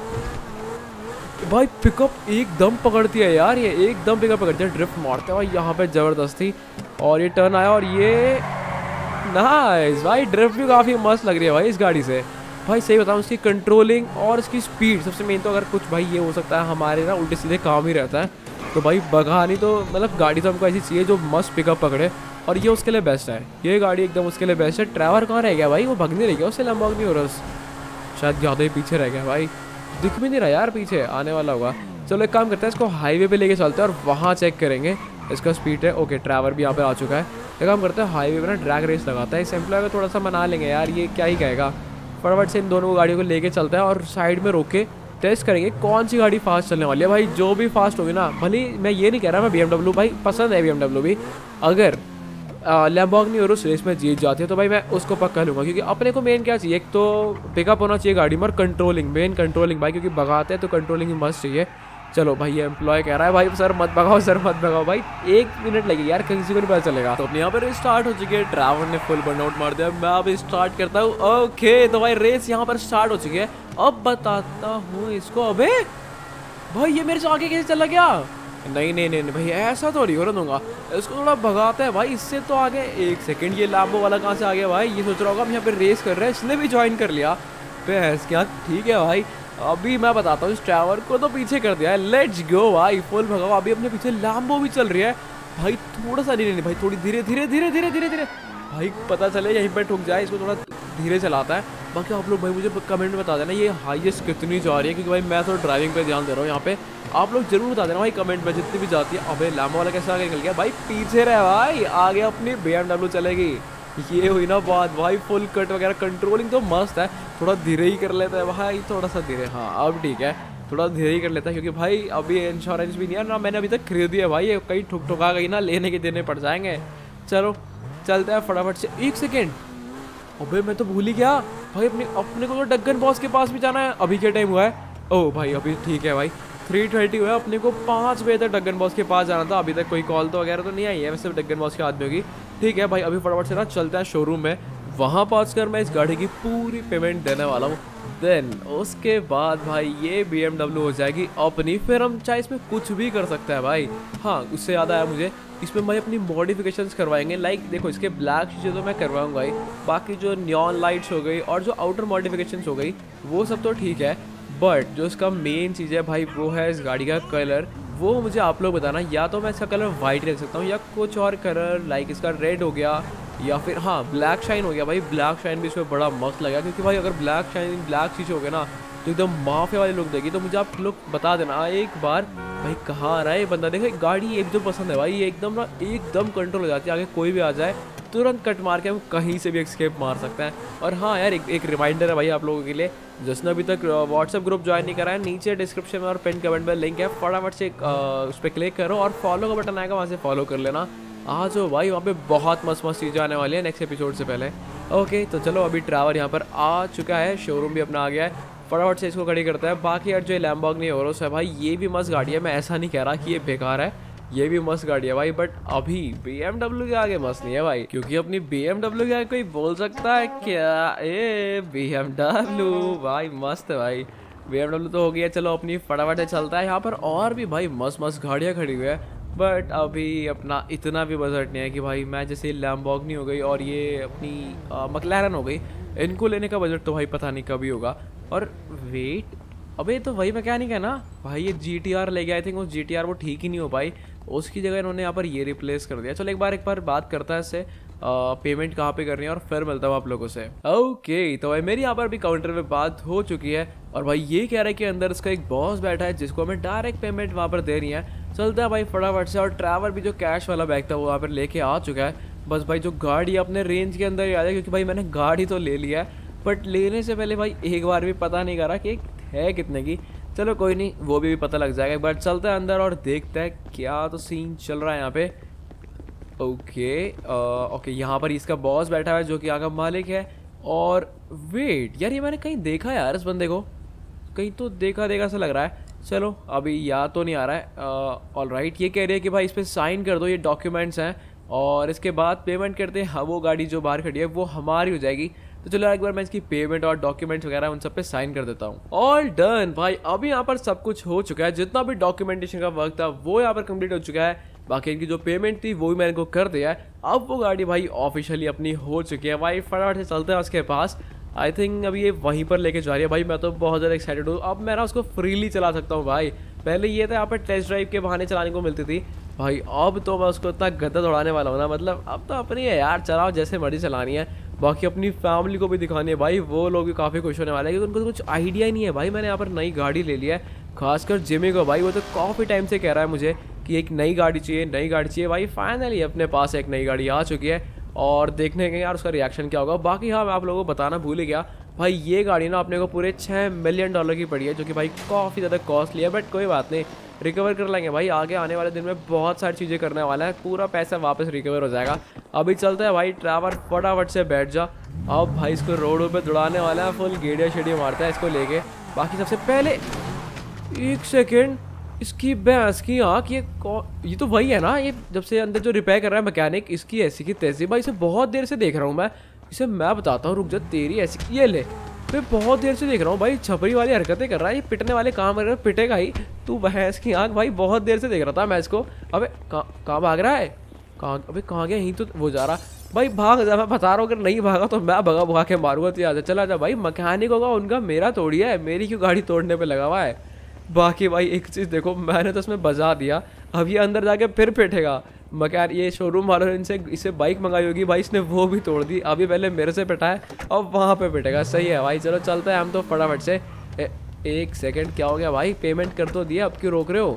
[SPEAKER 1] भाई पिकअप एकदम पकड़ती है यार, ये एकदम पिकअप पकड़ती है, ड्रिफ्ट मारते हैं भाई यहाँ पे ज़बरदस्ती। और ये टर्न आया और ये नाइस भाई, ड्रिफ्ट भी काफ़ी मस्त लग रही है भाई इस गाड़ी से। भाई सही बताऊँ इसकी कंट्रोलिंग और इसकी स्पीड सबसे मेन। तो अगर कुछ भाई ये हो सकता है हमारे ना उल्टे सीधे काम ही रहता है, तो भाई भगानी तो मतलब गाड़ी तो हमको ऐसी चाहिए जो मस्त पिकअप पकड़े, और ये उसके लिए बेस्ट है। ये गाड़ी एकदम उसके लिए बेस्ट है। ड्राइवर कहाँ रह गया भाई? वो भगने रह गया उससे लैम्बोर्गिनी ओरस, शायद ज़्यादा ही पीछे रह गया भाई, दिख भी नहीं रहा यार, पीछे आने वाला होगा। चलो एक काम करते हैं, इसको हाईवे पे लेके चलते हैं और वहाँ चेक करेंगे इसका स्पीड है। ओके ड्राइवर भी यहाँ पे आ चुका है। एक काम करते हैं हाईवे पे ना ड्रैग रेस लगाता है, इस एम्प्लॉय को थोड़ा सा मना लेंगे यार, ये क्या ही कहेगा। फटाफट से इन दोनों गाड़ियों को लेके चलते हैं और साइड में रोक के टेस्ट करेंगे कौन सी गाड़ी फास्ट चलने वाली है। भाई जो भी फास्ट होगी ना, भले मैं ये नहीं कह रहा मैं BMW भाई पसंद है BMW भी, अगर लैम्बोर्गिनी ओरस रेस में जीत जाती है तो भाई मैं उसको पक्का लूँगा। क्योंकि अपने को मेन क्या चाहिए, एक तो पिकअप होना चाहिए गाड़ी में और कंट्रोलिंग, मेन कंट्रोलिंग भाई, क्योंकि भगाते हैं तो कंट्रोलिंग ही मस्त चाहिए। चलो भाई ये एम्प्लॉय कह रहा है भाई सर मत भगाओ, सर मत भगाओ भाई, 1 मिनट लगेगा यार, किसी को नहीं पता चलेगा। तो अपने यहाँ पर स्टार्ट हो चुकी है, ड्राइवर ने फुल बर्नआउट मार दिया। मैं अब स्टार्ट करता हूँ। ओके तो भाई रेस यहाँ पर स्टार्ट हो चुकी है। अब बताता हूँ इसको। अबे भाई ये मेरे से आगे कैसे चला गया? नहीं नहीं नहीं भाई ऐसा तो नहीं हो दूंगा, इसको थोड़ा भगाता है भाई इससे तो आगे। 1 सेकंड, ये लैम्बो वाला कहाँ से आ गया भाई? ये सोच रहा होगा हम यहाँ पे रेस कर रहे हैं, इसने भी ज्वाइन कर लिया। भैंस क्या, ठीक है भाई अभी मैं बताता हूँ, इस ड्राइवर को तो पीछे कर दिया है। लेट्स गो भाई फुल भगाओ। अभी अपने पीछे लैम्बो भी चल रही है भाई, थोड़ा सा नहीं भाई, थोड़ी धीरे धीरे धीरे धीरे धीरे धीरे भाई, पता चले यहीं पर ठुक जाए, इसको थोड़ा धीरे चलाता है। बाकी आप लोग भाई मुझे कमेंट में बता देना ये हाईएस्ट कितनी जा रही है, क्योंकि भाई मैं तो ड्राइविंग पे ध्यान दे रहा हूँ यहाँ पे। आप लोग जरूर बता देना भाई कमेंट में जितनी भी जाती है। अबे लैम्बो वाला कैसे आगे निकल गया भाई? पीछे रहे भाई, आगे अपनी BMW चलेगी। ये हुई ना बात भाई, फुल कट वगैरह कंट्रोलिंग तो मस्त है। थोड़ा धीरे ही कर लेता है भाई, थोड़ा सा धीरे, हाँ अब ठीक है, थोड़ा धीरे ही कर लेता है। क्योंकि भाई अभी इंश्योरेंस भी नहीं है ना, मैंने अभी तक खरीदी है भाई, ये कहीं ठुक ठुका गई ना, लेने के देने पड़ जाएंगे। चलो चलते हैं फटाफट से। 1 सेकेंड, अबे मैं तो भूल ही गया भाई, अपने को तो डग्गन बॉस के पास भी जाना है। अभी क्या टाइम हुआ है? ओह भाई अभी ठीक है भाई 3:30 हुआ है, अपने को 5 बजे तक डग्गन बॉस के पास जाना था। अभी तक कोई कॉल तो वगैरह तो नहीं आई है वैसे डग्गन बॉस के आदमियों की। ठीक है भाई अभी फटाफट से ना चलते हैं शोरूम में, वहाँ पहुँच कर मैं इस गाड़ी की पूरी पेमेंट देने वाला हूँ। देन उसके बाद भाई ये BMW हो जाएगी अपनी, फिर हम चाहे इसमें कुछ भी कर सकते हैं भाई। हाँ उससे याद आया मुझे, इसमें भाई अपनी मॉडिफिकेशंस करवाएंगे। लाइक देखो इसके ब्लैक शीशे तो मैं करवाऊंगा ही, बाकी जो नियॉन लाइट्स हो गई और जो आउटर मॉडिफिकेशंस हो गई वो सब तो ठीक है, बट जो इसका मेन चीज़ है भाई वो है इस गाड़ी का कलर। वो मुझे आप लोग बताना, या तो मैं इसका कलर वाइट रख सकता हूँ या कुछ और कलर, लाइक इसका रेड हो गया या फिर हाँ ब्लैक शाइन हो गया। भाई ब्लैक शाइन भी इसमें बड़ा मस्त लगा, क्योंकि भाई अगर ब्लैक शाइन ब्लैक शीशे हो गए ना तो एकदम माफिया वाले लोग देगी। तो मुझे आप लोग बता देना एक बार भाई कहाँ आ रहा है ये बंदा। देखो गाड़ी एकदम पसंद है भाई, ये एकदम ना एकदम कंट्रोल हो जाती है, आगे कोई भी आ जाए तुरंत कट मार के हम कहीं से भी एस्केप मार सकते हैं। और हाँ यार एक रिमाइंडर है भाई आप लोगों के लिए, जिसने अभी तक व्हाट्सएप ग्रुप ज्वाइन नहीं करा है, नीचे डिस्क्रिप्शन में और पिन कमेंट में लिंक है, फटाफट से उस पर क्लिक करो और फॉलो का बटन आएगा, वहाँ से फॉलो कर लेना। आ जाओ भाई, वहाँ पे बहुत मस्त मस्त चीज़ें आने वाली है नेक्स्ट एपिसोड से पहले। ओके तो चलो अभी ड्राइवर यहाँ पर आ चुका है, शोरूम भी अपना आ गया है, फटाफट से इसको खड़ी करता है। बाकी यार जो लैम्बोर्गिनी ओरोस है भाई, ये भी मस्त गाड़ी है, मैं ऐसा नहीं कह रहा कि ये बेकार है, ये भी मस्त गाड़ी है भाई। बट अभी BMW के आगे मस्त नहीं है भाई, क्योंकि अपनी BMW के आगे कोई बोल सकता है क्या? ए BMW भाई मस्त है भाई, BMW तो हो गया। चलो अपनी फटाफट से चलता है। यहाँ पर और भी भाई मस्त मस्त गाड़ियाँ खड़ी हुई है, बट अभी अपना इतना भी बजट नहीं है कि भाई मैं जैसे लैम्बोर्गिनी हो गई और ये अपनी मैक्लारेन हो गई, इनको लेने का बजट तो भाई पता नहीं कभी होगा। और वेट, अबे तो वही मैकेनिक है ना भाई, ये GTR ले गया। आई थिंक वो GTR वो ठीक ही नहीं हो पाई, उसकी जगह इन्होंने यहाँ पर ये रिप्लेस कर दिया। चलो एक बार बात करता है इससे, पेमेंट कहाँ पे करनी है और फिर मिलता हूँ आप लोगों से। ओके तो भाई मेरी यहाँ पर भी काउंटर पे बात हो चुकी है और भाई ये कह रहा है कि अंदर इसका एक बॉस बैठा है जिसको हमें डायरेक्ट पेमेंट वहाँ पर देनी है। चलता है भाई फटाफट से। और ट्रैवल भी जो कैश वाला बैग था वो वहाँ पर लेके आ चुका है। बस भाई जो गाड़ी अपने रेंज के अंदर ही आ जाए, क्योंकि भाई मैंने गाड़ी तो ले लिया है, बट लेने से पहले भाई एक बार भी पता नहीं करा कि है कितने की। चलो कोई नहीं, वो भी पता लग जाएगा। एक बार चलते हैं अंदर और देखते हैं क्या तो सीन चल रहा है यहाँ पे। ओके यहाँ पर इसका बॉस बैठा है जो कि यहाँ का मालिक है। और वेट यार, ये मैंने कहीं देखा यार, इस बंदे को कहीं तो देखा सा लग रहा है। चलो अभी याद तो नहीं आ रहा है। ऑल राइट, ये कह रही है कि भाई इस पर साइन कर दो, ये डॉक्यूमेंट्स हैं, और इसके बाद पेमेंट करते हैं। हाँ वो गाड़ी जो बाहर खड़ी है वो हमारी हो जाएगी। तो चलो एक बार मैं इसकी पेमेंट और डॉक्यूमेंट्स वगैरह उन सब पे साइन कर देता हूँ। ऑल डन भाई, अभी यहाँ पर सब कुछ हो चुका है, जितना भी डॉक्यूमेंटेशन का वर्क था वो यहाँ पर कंप्लीट हो चुका है। बाकी इनकी जो पेमेंट थी वो भी मैंने इनको कर दिया है। अब वो गाड़ी भाई ऑफिशियली अपनी हो चुकी है भाई। फटाफट से चलते हैं उसके पास। आई थिंक अभी ये वहीं पर लेके जा रही है भाई। मैं तो बहुत ज़्यादा एक्साइटेड हूँ, अब मैं ना उसको फ्रीली चला सकता हूँ भाई। पहले ये था यहाँ पर टेस्ट ड्राइव के बहाने चलाने को मिलती थी भाई, अब तो मैं उसको इतना गद्दा दौड़ाने वाला हूँ ना, मतलब अब तो अपनी है यार, चलाओ जैसे मर्जी चलानी है। बाकी अपनी फैमिली को भी दिखानी है भाई, वो लोग भी काफ़ी खुश होने वाले हैं, क्योंकि उनको कुछ आइडिया ही नहीं है भाई। मैंने यहाँ पर नई गाड़ी ले लिया है, खासकर जिमी को भाई, वो तो काफ़ी टाइम से कह रहा है मुझे कि एक नई गाड़ी चाहिए, नई गाड़ी चाहिए भाई। फाइनली अपने पास एक नई गाड़ी आ चुकी है और देखने के यार उसका रिएक्शन क्या होगा। बाकी हाँ मैं आप लोगों को बताना भूल ही गया भाई, ये गाड़ी ना अपने को पूरे $6 मिलियन की पड़ी है, जो कि भाई काफ़ी ज़्यादा कॉस्टली है, बट कोई बात नहीं, रिकवर कर लेंगे भाई। आगे आने वाले दिन में बहुत सारी चीज़ें करने वाला है, पूरा पैसा वापस रिकवर हो जाएगा। अभी चलते हैं भाई, ट्रैवर फटाफट से बैठ जा। अब भाई इसको रोडों पे दौड़ाने वाला है, फुल गेड़िया शेड़िया मारता है इसको लेके। बाकी सबसे पहले एक सेकेंड, इसकी भैंस की आँख, ये तो वही है ना, ये जब से अंदर जो रिपेयर कर रहा है मैकेनिक, इसकी ऐसी की तैसी भाई। इसे बहुत देर से देख रहा हूँ मैं, इसे मैं बताता हूँ, रुक जा। तेरी ऐसी, ये ले, मैं बहुत देर से देख रहा हूँ भाई, छपरी वाली हरकतें कर रहा है, ये पिटने वाले काम कर रहा है, पिटेगा ही तू भैंस की आँख भाई। बहुत देर से देख रहा था मैं इसको। अबे कहाँ भाग रहा है, अबे कहाँ गया, यहीं तो वो जा रहा भाई। भाग जा, मैं बता रहा हूँ, अगर नहीं भागा तो मैं भगा के मारूंगा। तो आजा, चला जा भाई। मैकेनिक होगा उनका, मेरा तोड़ी है, मेरी क्यों गाड़ी तोड़ने पे लगा हुआ है। बाकी भाई एक चीज़ देखो, मैंने तो इसमें बजा दिया, अब ये अंदर जाके फिर पिटेगा। मगर ये शोरूम वालों ने इसे बाइक मंगाई होगी भाई, इसने वो भी तोड़ दी। अभी पहले मेरे से पिटा है, अब वहाँ पे पिटेगा। सही है भाई, चलो चलते हैं हम तो फटाफट से। एक सेकंड, क्या हो गया भाई, पेमेंट कर तो दिया, अब क्यों रोक रहे हो?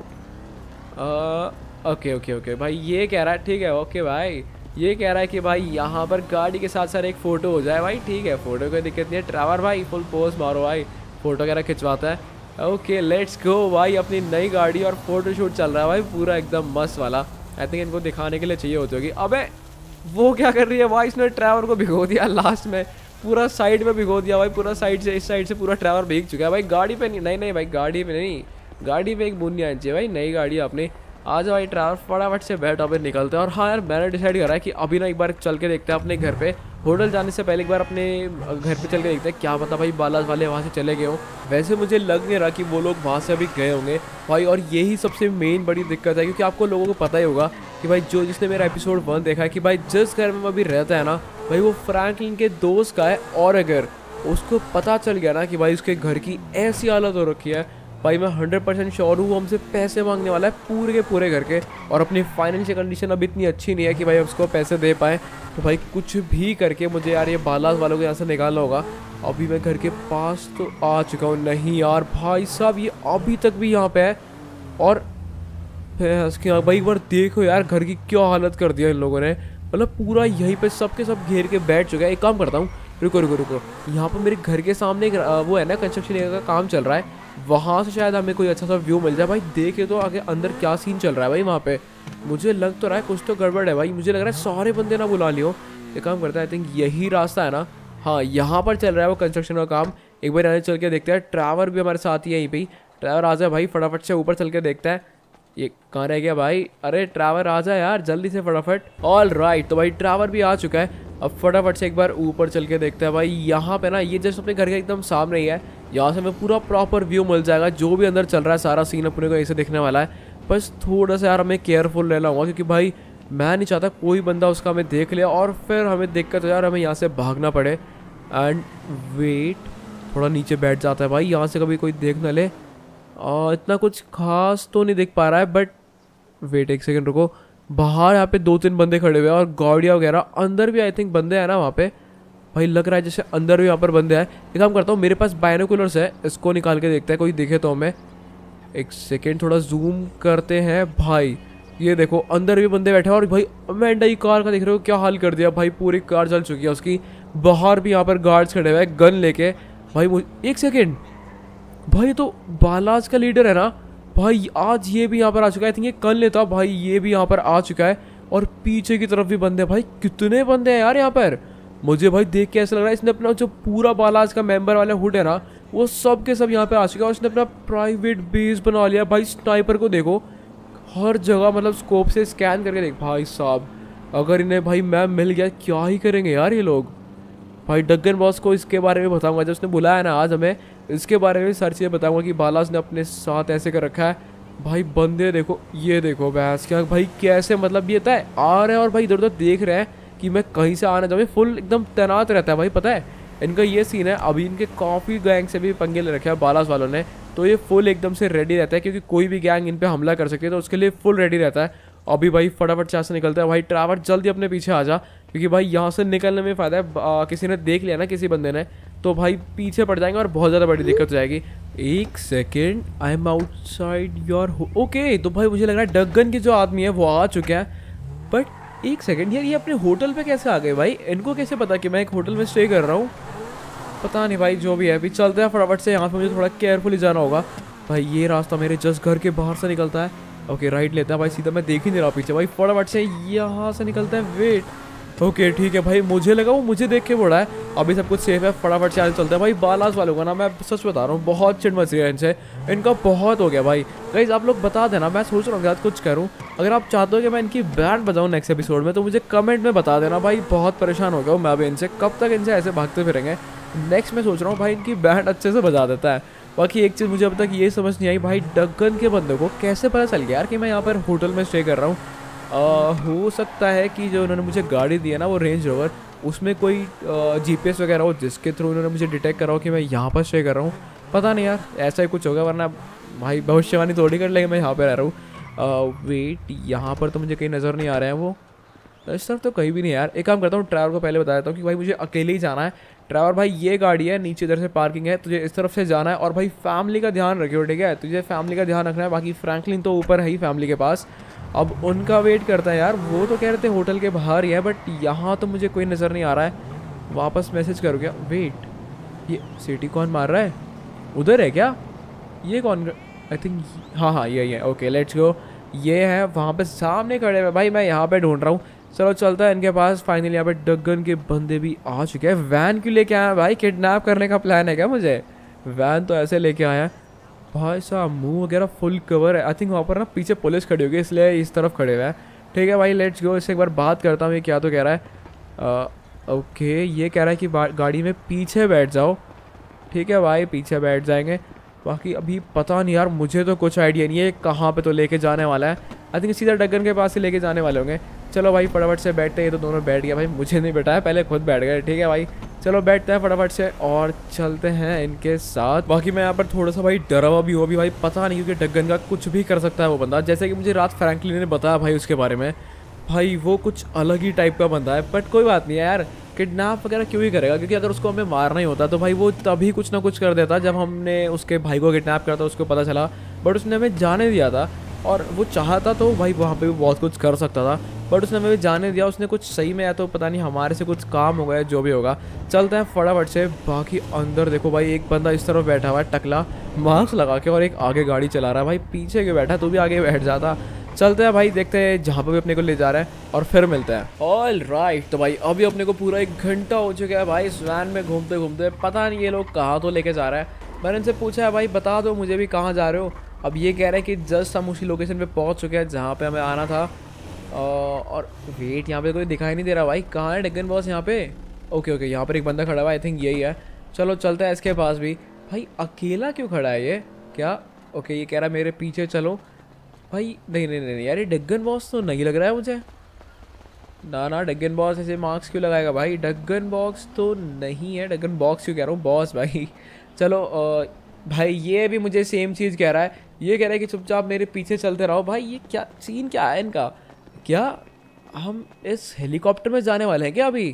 [SPEAKER 1] ओके भाई, ये कह रहा है, ठीक है ओके भाई, ये कह रहा है कि भाई यहाँ पर गाड़ी के साथ साथ एक फ़ोटो हो जाए भाई। ठीक है, फ़ोटो कोई दिक्कत नहीं है। ट्रैवर भाई फुल पोज मारो भाई, फ़ोटो वगैरह खिंचवाता है। ओके लेट्स गो भाई, अपनी नई गाड़ी और फोटोशूट चल रहा है भाई, पूरा एकदम मस्त वाला। आई थिंक इनको दिखाने के लिए चाहिए होती होगी। अबे वो क्या कर रही है भाई, इसने ट्रैवर को भिगो दिया लास्ट में, पूरा साइड में भिगो दिया भाई, पूरा साइड से, इस साइड से पूरा ट्रैवर भीग चुका है भाई। गाड़ी पे नहीं भाई, गाड़ी पे नहीं, गाड़ी पे एक बूंद नहीं आनी चाहिए भाई, नई गाड़ी अपनी। आ जाओ भाई ट्रैवर, फटाफट से बैठ, अभी निकलते हैं। और हाँ यार, मैंने डिसाइड करा है कि अभी ना एक बार चल के देखते हैं अपने घर पे, होटल जाने से पहले एक बार अपने घर पे चल के देखते हैं, क्या पता भाई बालाज वाले वहाँ से चले गए हों। वैसे मुझे लग नहीं रहा कि वो लोग वहाँ से अभी गए होंगे भाई, और यही सबसे मेन बड़ी दिक्कत है, क्योंकि आपको लोगों को पता ही होगा कि भाई जिसने मेरा एपिसोड 1 देखा है कि भाई जिस घर में वो अभी रहता है ना भाई, वो फ्रैंकलिन के दोस्त का है। और अगर उसको पता चल गया ना कि भाई उसके घर की ऐसी हालत हो रखी है भाई, मैं 100% श्योर हूँ वो हमसे पैसे मांगने वाला है, पूरे के पूरे घर के। और अपनी फाइनेंशियल कंडीशन अभी इतनी अच्छी नहीं है कि भाई उसको पैसे दे पाए। तो भाई कुछ भी करके मुझे यार ये बालाज वालों को यहाँ से निकालना होगा। अभी मैं घर के पास तो आ चुका हूँ, नहीं यार भाई साहब, ये अभी तक भी यहाँ पे है। और भाई एक बार देखो यार, घर की क्या हालत कर दिया इन लोगों ने, मतलब पूरा यहीं पे सबके सब घेर के बैठ चुका है। एक काम करता हूँ, रुको, यहाँ पर मेरे घर के सामने एक वो है ना, कंस्ट्रक्शन एरिया का काम चल रहा है, वहाँ से शायद हमें कोई अच्छा सा व्यू मिल जाए भाई। देखे तो आगे अंदर क्या सीन चल रहा है भाई वहाँ पे। मुझे लग तो रहा है कुछ तो गड़बड़ है भाई, मुझे लग रहा है सारे बंदे ना बुला लियो। एक काम करता है, आई थिंक यही रास्ता है ना, हाँ यहाँ पर चल रहा है वो कंस्ट्रक्शन का काम। एक बार यहाँ चल के देखते हैं। ट्रैवर भी हमारे साथ ही है यहीं पे। ट्रैवर आ जाए भाई, फटाफट से ऊपर चल के देखते हैं ये कहाँ रह गया भाई। अरे ट्रैवर आ जा यार जल्दी से फटाफट। ऑल राइट, तो भाई ट्रैवर भी आ चुका है। अब फटाफट से एक बार ऊपर चल के देखते हैं भाई। यहाँ पे ना ये जस्ट अपने घर के एकदम सामने ही है, यहाँ से हमें पूरा प्रॉपर व्यू मिल जाएगा। जो भी अंदर चल रहा है सारा सीन अपने को ऐसे दिखने वाला है। बस थोड़ा सा यार हमें केयरफुल रहना होगा, क्योंकि भाई मैं नहीं चाहता कोई बंदा उसका हमें देख ले और फिर हमें दिक्कत हो यार, हमें यहाँ से भागना पड़े। एंड वेट, थोड़ा नीचे बैठ जाता है भाई, यहाँ से कभी कोई देख ना ले। इतना कुछ खास तो नहीं दिख पा रहा है, बट वेट एक सेकंड रुको। बाहर यहाँ पे 2-3 बंदे खड़े हुए हैं और गाड़ियाँ वगैरह, अंदर भी आई थिंक बंदे हैं ना वहाँ पे। भाई लग रहा है जैसे अंदर भी यहाँ पर बंदे हैं। एक काम करता हूँ, मेरे पास बायनोकुलर्स है, इसको निकाल के देखते हैं कोई दिखे तो हमें। एक सेकेंड, थोड़ा जूम करते हैं भाई। ये देखो अंदर भी बंदे बैठे हैं। और भाई अमेंडा की कार का देख रहे हो क्या हाल कर दिया भाई, पूरी कार जल चुकी है उसकी। बाहर भी यहाँ पर गार्ड्स खड़े हुए हैं गन लेके। भाई एक सेकेंड, भाई तो बालाज का लीडर है ना भाई, आज ये भी यहाँ पर आ चुका है। आई थिंक ये कल लेता भाई, ये भी यहाँ पर आ चुका है। और पीछे की तरफ भी बंदे हैं भाई, कितने बंदे हैं यार यहाँ पर। मुझे भाई देख के ऐसा लग रहा है इसने अपना जो पूरा बालाज का मेंबर वाला हुड है ना, वो सब के सब यहाँ पे आ चुका है। और इसने अपना प्राइवेट बेस बना लिया भाई। स्नाइपर को देखो हर जगह, मतलब स्कोप से स्कैन करके देख भाई साहब। अगर इन्हें भाई मैम मिल गया क्या ही करेंगे यार ये लोग। भाई डगन बॉस को इसके बारे में बताऊंगा, जब उसने बुलाया ना आज हमें, इसके बारे में सारी चीज़ें बताऊंगा कि बालाज ने अपने साथ ऐसे कर रखा है। भाई बंदे देखो, ये देखो भैंस क्या भाई, कैसे मतलब ये तय आ रहे हैं और भाई इधर उधर देख रहे हैं कि मैं कहीं से आना जाऊँ। फुल एकदम तैनात रहता है भाई, पता है इनका ये सीन है। अभी इनके काफ़ी गैंग से भी पंगे ले रखे हैं बालाज वालों ने, तो ये फुल एकदम से रेडी रहता है, क्योंकि कोई भी गैंग इन पे हमला कर सके तो उसके लिए फुल रेडी रहता है। अभी भाई फटाफट से यहाँ से निकलता है भाई। ट्रैवर जल्दी अपने पीछे आ जा, क्योंकि भाई यहाँ से निकलने में फ़ायदा है। किसी ने देख लिया ना किसी बंदे ने, तो भाई पीछे पड़ जाएंगे और बहुत ज़्यादा बड़ी दिक्कत हो जाएगी। एक second, I am outside your okay. तो भाई मुझे लग रहा है डगन के जो आदमी है वो आ चुके हैं। बट एक सेकेंड यार, ये अपने होटल पे कैसे आ गए भाई? इनको कैसे पता कि मैं एक होटल में स्टे कर रहा हूँ? पता नहीं भाई, जो भी है अभी चलते हैं फटाफट से। यहाँ पे मुझे थोड़ा केयरफुली जाना होगा भाई। ये रास्ता मेरे जस्ट घर के बाहर से निकलता है। ओके राइट लेते हैं भाई, सीधा मैं देख ही नहीं रहा पीछे। भाई फटाफट से यहाँ से निकलता है। वेट ओके ठीक है भाई, मुझे लगा वो मुझे देख के बोला है। अभी सब कुछ सेफ है, फटाफट से आगे चलते हैं भाई। बालाज वालों का ना मैं सच बता रहा हूँ बहुत चिड़ मच रही है इनसे, इनका बहुत हो गया भाई। गाइस आप लोग बता देना, मैं सोच रहा हूँ आज कुछ करूँ। अगर आप चाहते हो कि मैं इनकी बैंड बजाऊँ नेक्स्ट एपिसोड में, तो मुझे कमेंट में बता देना भाई। बहुत परेशान हो गया हूँ मैं अभी इनसे, कब तक इनसे ऐसे भागते फिरेंगे। नेक्स्ट मैं सोच रहा हूँ भाई इनकी बैंड अच्छे से बजा देता है। बाकी एक चीज़ मुझे अब तक ये समझ नहीं आई भाई, डगन के बंदे को कैसे पता चल गया यार कि मैं यहाँ पर होटल में स्टे कर रहा हूँ। हो सकता है कि जो उन्होंने मुझे गाड़ी दी है ना वो रेंज रोवर, उसमें कोई जीपीएस वगैरह हो जिसके थ्रू उन्होंने मुझे डिटेक्ट करा हो कि मैं यहाँ पर स्टे कर रहा हूँ। पता नहीं यार, ऐसा ही कुछ होगा, वरना भाई भविष्यवाणी थोड़ी कर लेंगे मैं यहाँ पर रह रहा हूँ। वेट, यहाँ पर तो मुझे कहीं नज़र नहीं आ रहा है वो, इस तरफ तो कहीं भी नहीं यार। एक काम करता हूँ, ट्रैवल को पहले बता देता हूँ कि भाई मुझे अकेले ही जाना है। ट्रैवल भाई ये गाड़ी है, नीचे इधर से पार्किंग है, तुझे इस तरफ से जाना है। और भाई फैमिली का ध्यान रखियो, ठीक है? तुझे फैमिली का ध्यान रखना है। बाकी फ्रैंकलिन तो ऊपर है ही फैमिली के पास, अब उनका वेट करता है यार। वो तो कह रहे थे होटल के बाहर ही है, बट यहाँ तो मुझे कोई नज़र नहीं आ रहा है। वापस मैसेज करो क्या? वेट, ये सिटी कौन मार रहा है? उधर है क्या? ये कौन? आई थिंक हाँ यही है। Okay let's go. ये है वहाँ पे सामने खड़े हुए भाई, मैं यहाँ पे ढूंढ रहा हूँ। चलो चलता है इनके पास। फाइनली यहाँ पे डगन के बंदे भी आ चुके हैं। वैन क्यों लेके आया भाई? किडनैप करने का प्लान है क्या मुझे? वैन तो ऐसे लेके आया भाई साहब, मुंह वगैरह फुल कवर है। आई थिंक वहाँ पर ना पीछे पुलिस खड़ी होगी, इसलिए इस तरफ खड़े हुए हैं। ठीक है भाई लेट्स गो। इससे एक बार बात करता हूँ, ये क्या तो कह रहा है। ओके ये कह रहा है कि गाड़ी में पीछे बैठ जाओ। ठीक है भाई पीछे बैठ जाएंगे। बाकी अभी पता नहीं यार, मुझे तो कुछ आइडिया नहीं है कहाँ पे तो लेके जाने वाला है। आई थिंक सीधा डगन के पास ही लेके जाने वाले होंगे। चलो भाई फटाफट से बैठते हैं। ये तो दोनों बैठ गया भाई, मुझे नहीं बैठाया, पहले खुद बैठ गए। ठीक है भाई चलो बैठते हैं फटाफट से और चलते हैं इनके साथ। बाकी मैं यहाँ पर थोड़ा सा भाई डरा हुआ भी हो भी भाई, पता नहीं क्योंकि डगन का कुछ भी कर सकता है वो बंदा। जैसे कि मुझे रात फ्रैंकलिन ने बताया भाई उसके बारे में, भाई वो कुछ अलग ही टाइप का बंदा है। बट कोई बात नहीं है यार, किडनैप वगैरह क्यों ही करेगा? क्योंकि अगर उसको हमें मारना ही होता तो भाई वो तभी कुछ ना कुछ कर देता। जब हमने उसके भाई को किडनैप करा था उसको पता चला, बट उसने हमें जाने दिया था। और वो चाहता तो भाई वहाँ पे भी बहुत कुछ कर सकता था, बट उसने हमें जाने दिया। उसने कुछ सही में, या तो पता नहीं हमारे से कुछ काम हो गया, जो भी होगा। चलते हैं फटाफट से। बाकी अंदर देखो भाई, एक बंदा इस तरफ बैठा हुआ है टकला, मास्क लगा के, और एक आगे गाड़ी चला रहा है। भाई पीछे क्यों बैठा? तू भी आगे बैठ जाता। चलते हैं भाई, देखते हैं जहाँ पे भी अपने को ले जा रहा है और फिर मिलते हैं। ऑल राइट, तो भाई अभी अपने को पूरा 1 घंटा हो चुका है भाई इस वैन में घूमते घूमते। पता नहीं ये लोग कहाँ तो लेके जा रहा है। मैंने इनसे पूछा है भाई बता दो मुझे भी कहाँ जा रहे हो। अब ये कह रहे हैं कि जस्ट हम उसी लोकेशन पे पहुँच चुके हैं जहाँ पे हमें आना था। और वेट, यहाँ पे कोई दिखाई नहीं दे रहा भाई, कहाँ है ड्रैगन बॉस यहाँ पे? ओके यहाँ पर एक बंदा खड़ा हुआ है, आई थिंक यही है। चलो चलते हैं इसके पास भी। भाई अकेला क्यों खड़ा है ये? क्या ओके ये कह रहा है मेरे पीछे चलो भाई। नहीं यार, ये ड्रैगन बॉस तो नहीं लग रहा है मुझे। ना ड्रैगन बॉस ऐसे मार्क्स क्यों लगाएगा भाई? ड्रैगन बॉक्स तो नहीं है, ड्रैगन बॉक्स क्यों कह रहा हूँ, बॉस भाई। चलो भाई ये भी मुझे सेम चीज़ कह रहा है। ये कह रहा है कि चुपचाप मेरे पीछे चलते रहो। भाई ये क्या सीन क्या है इनका? क्या हम इस हेलीकॉप्टर में जाने वाले हैं क्या अभी?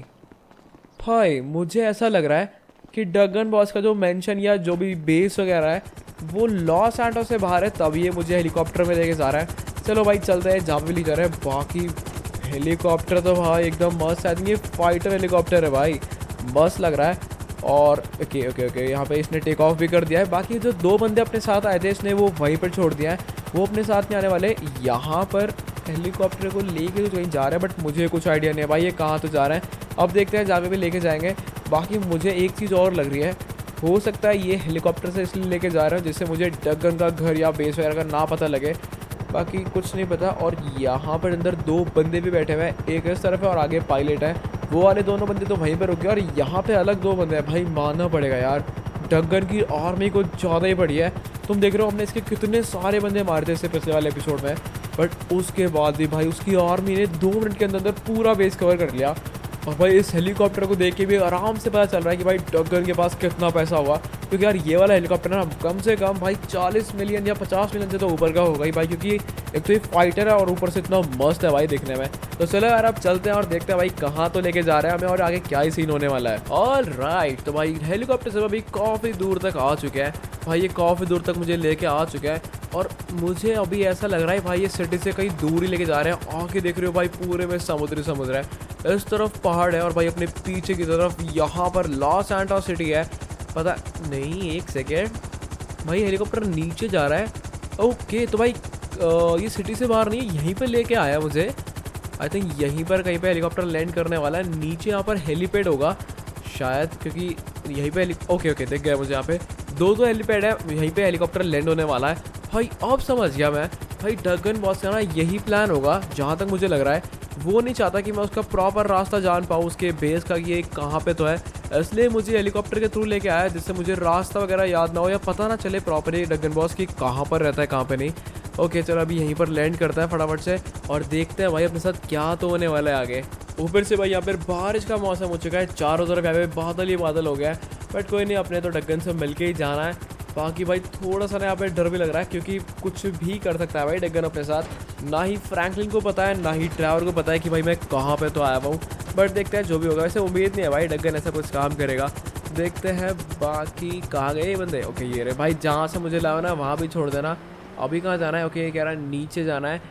[SPEAKER 1] भाई मुझे ऐसा लग रहा है कि ड्रैगन बॉस का जो मेंशन या जो भी बेस वगैरह है वो लॉस एंटोस से बाहर है, तब ये मुझे हेलीकॉप्टर में लेके जा रहा है। चलो भाई चलते हैं जहाँ पे ले जा रहे हैं। बाकी हेलीकॉप्टर तो भाई एकदम मस्त है, ये फाइटर हेलीकॉप्टर है भाई, मस्त लग रहा है। और ओके यहाँ पे इसने टेक ऑफ भी कर दिया है। बाकी जो 2 बंदे अपने साथ आए थे इसने वो वहीं पर छोड़ दिया है, वो अपने साथ नहीं आने वाले। यहाँ पर हेलीकॉप्टर को लेके तो कहीं जा रहा है, बट मुझे कुछ आइडिया नहीं है भाई ये कहाँ तो जा रहा है। अब देखते हैं जहाँ पे भी लेके जाएंगे। बाकी मुझे एक चीज़ और लग रही है, हो सकता है ये हेलीकॉप्टर से इसलिए लेके जा रहे हो जिससे मुझे ड्रैगन का घर या बेस वगैरह का ना पता लगे, बाकी कुछ नहीं पता। और यहाँ पर अंदर 2 बंदे भी बैठे हुए हैं, एक इस तरफ है और आगे पायलट है। वो वाले दोनों बंदे तो वहीं पर रुक गए और यहाँ पे अलग 2 बंदे हैं। भाई मानना पड़ेगा यार, ड्रैगन की आर्मी कुछ ज़्यादा ही बढ़िया है। तुम देख रहे हो हमने इसके कितने सारे बंदे मारे थे इससे पिछले वाले एपिसोड में, बट उसके बाद भी भाई उसकी आर्मी ने 2 मिनट के अंदर पूरा बेस कवर कर लिया। और भाई इस हेलीकॉप्टर को देख के भी आराम से पता चल रहा है कि भाई ड्रैगन के पास कितना पैसा होगा, क्योंकि यार ये वाला हेलीकॉप्टर ना कम से कम भाई 40 मिलियन या 50 मिलियन से तो ऊपर का होगा ही भाई, क्योंकि एक तो ये फाइटर है और ऊपर से इतना मस्त है भाई दिखने में। तो चलो यार अब चलते हैं और देखते हैं भाई कहाँ तो लेके जा रहे हैं हमें और आगे क्या ही सीन होने वाला है। ऑल राइट, तो भाई हेलीकॉप्टर से अभी काफ़ी दूर तक आ चुके हैं भाई, ये काफ़ी दूर तक मुझे लेके आ चुका है। और मुझे अभी ऐसा लग रहा है भाई ये सिटी से कहीं दूर ही लेके जा रहे हैं। आगे देख रहे हो भाई पूरे में समुद्र है, इस तरफ पहाड़ है और भाई अपने पीछे की तरफ यहाँ पर लॉस एंटोस सिटी है। पता नहीं, एक सेकेंड भाई हेलीकॉप्टर नीचे जा रहा है। ओके तो भाई ये सिटी से बाहर नहीं है, यहीं पे लेके आया मुझे। आई थिंक यहीं पर कहीं पे हेलीकॉप्टर लैंड करने वाला है। नीचे यहाँ पर हेलीपैड होगा शायद, क्योंकि यहीं पे ओके दिख गया मुझे। यहाँ पे 2 हेलीपैड है, यहीं पे हेलीकॉप्टर लैंड होने वाला है भाई। अब समझ गया मैं भाई, ड्रैगन बॉस का ना यही प्लान होगा जहाँ तक मुझे लग रहा है। वो नहीं चाहता कि मैं उसका प्रॉपर रास्ता जान पाऊँ उसके बेस का कि ये कहाँ पे तो है, इसलिए मुझे हेलीकॉप्टर के थ्रू लेके आया जिससे मुझे रास्ता वगैरह याद ना हो या पता ना चले प्रॉपरली ड्रैगन बॉस की कहाँ पर रहता है कहाँ पे नहीं। ओके चलो अभी यहीं पर लैंड करता है फटाफट से और देखते हैं भाई अपने साथ क्या तो होने वाला है आगे। ऊपर से भाई यहाँ पर बारिश का मौसम हो चुका है, चारों तरफ यहाँ पे बादल ही बादल हो गया है, बट कोई नहीं, अपने तो ड्रैगन से मिल के ही जाना है। बाकी भाई थोड़ा सा ना यहाँ पे डर भी लग रहा है, क्योंकि कुछ भी कर सकता है भाई ड्रैगन अपने साथ। ना ही फ्रैंकलिन को पता है ना ही ड्राइवर को पता है कि भाई मैं कहाँ पे तो आया हुआ हूँ, बट देखते हैं जो भी होगा। वैसे उम्मीद नहीं है भाई ड्रैगन ऐसा कुछ काम करेगा, देखते हैं। बाकी कहाँ गए ये बंदे? ओके ये रहे भाई, जहाँ से मुझे लाया ना वहाँ भी छोड़ देना। अभी कहाँ जाना है? ओके ये कह रहा है नीचे जाना है।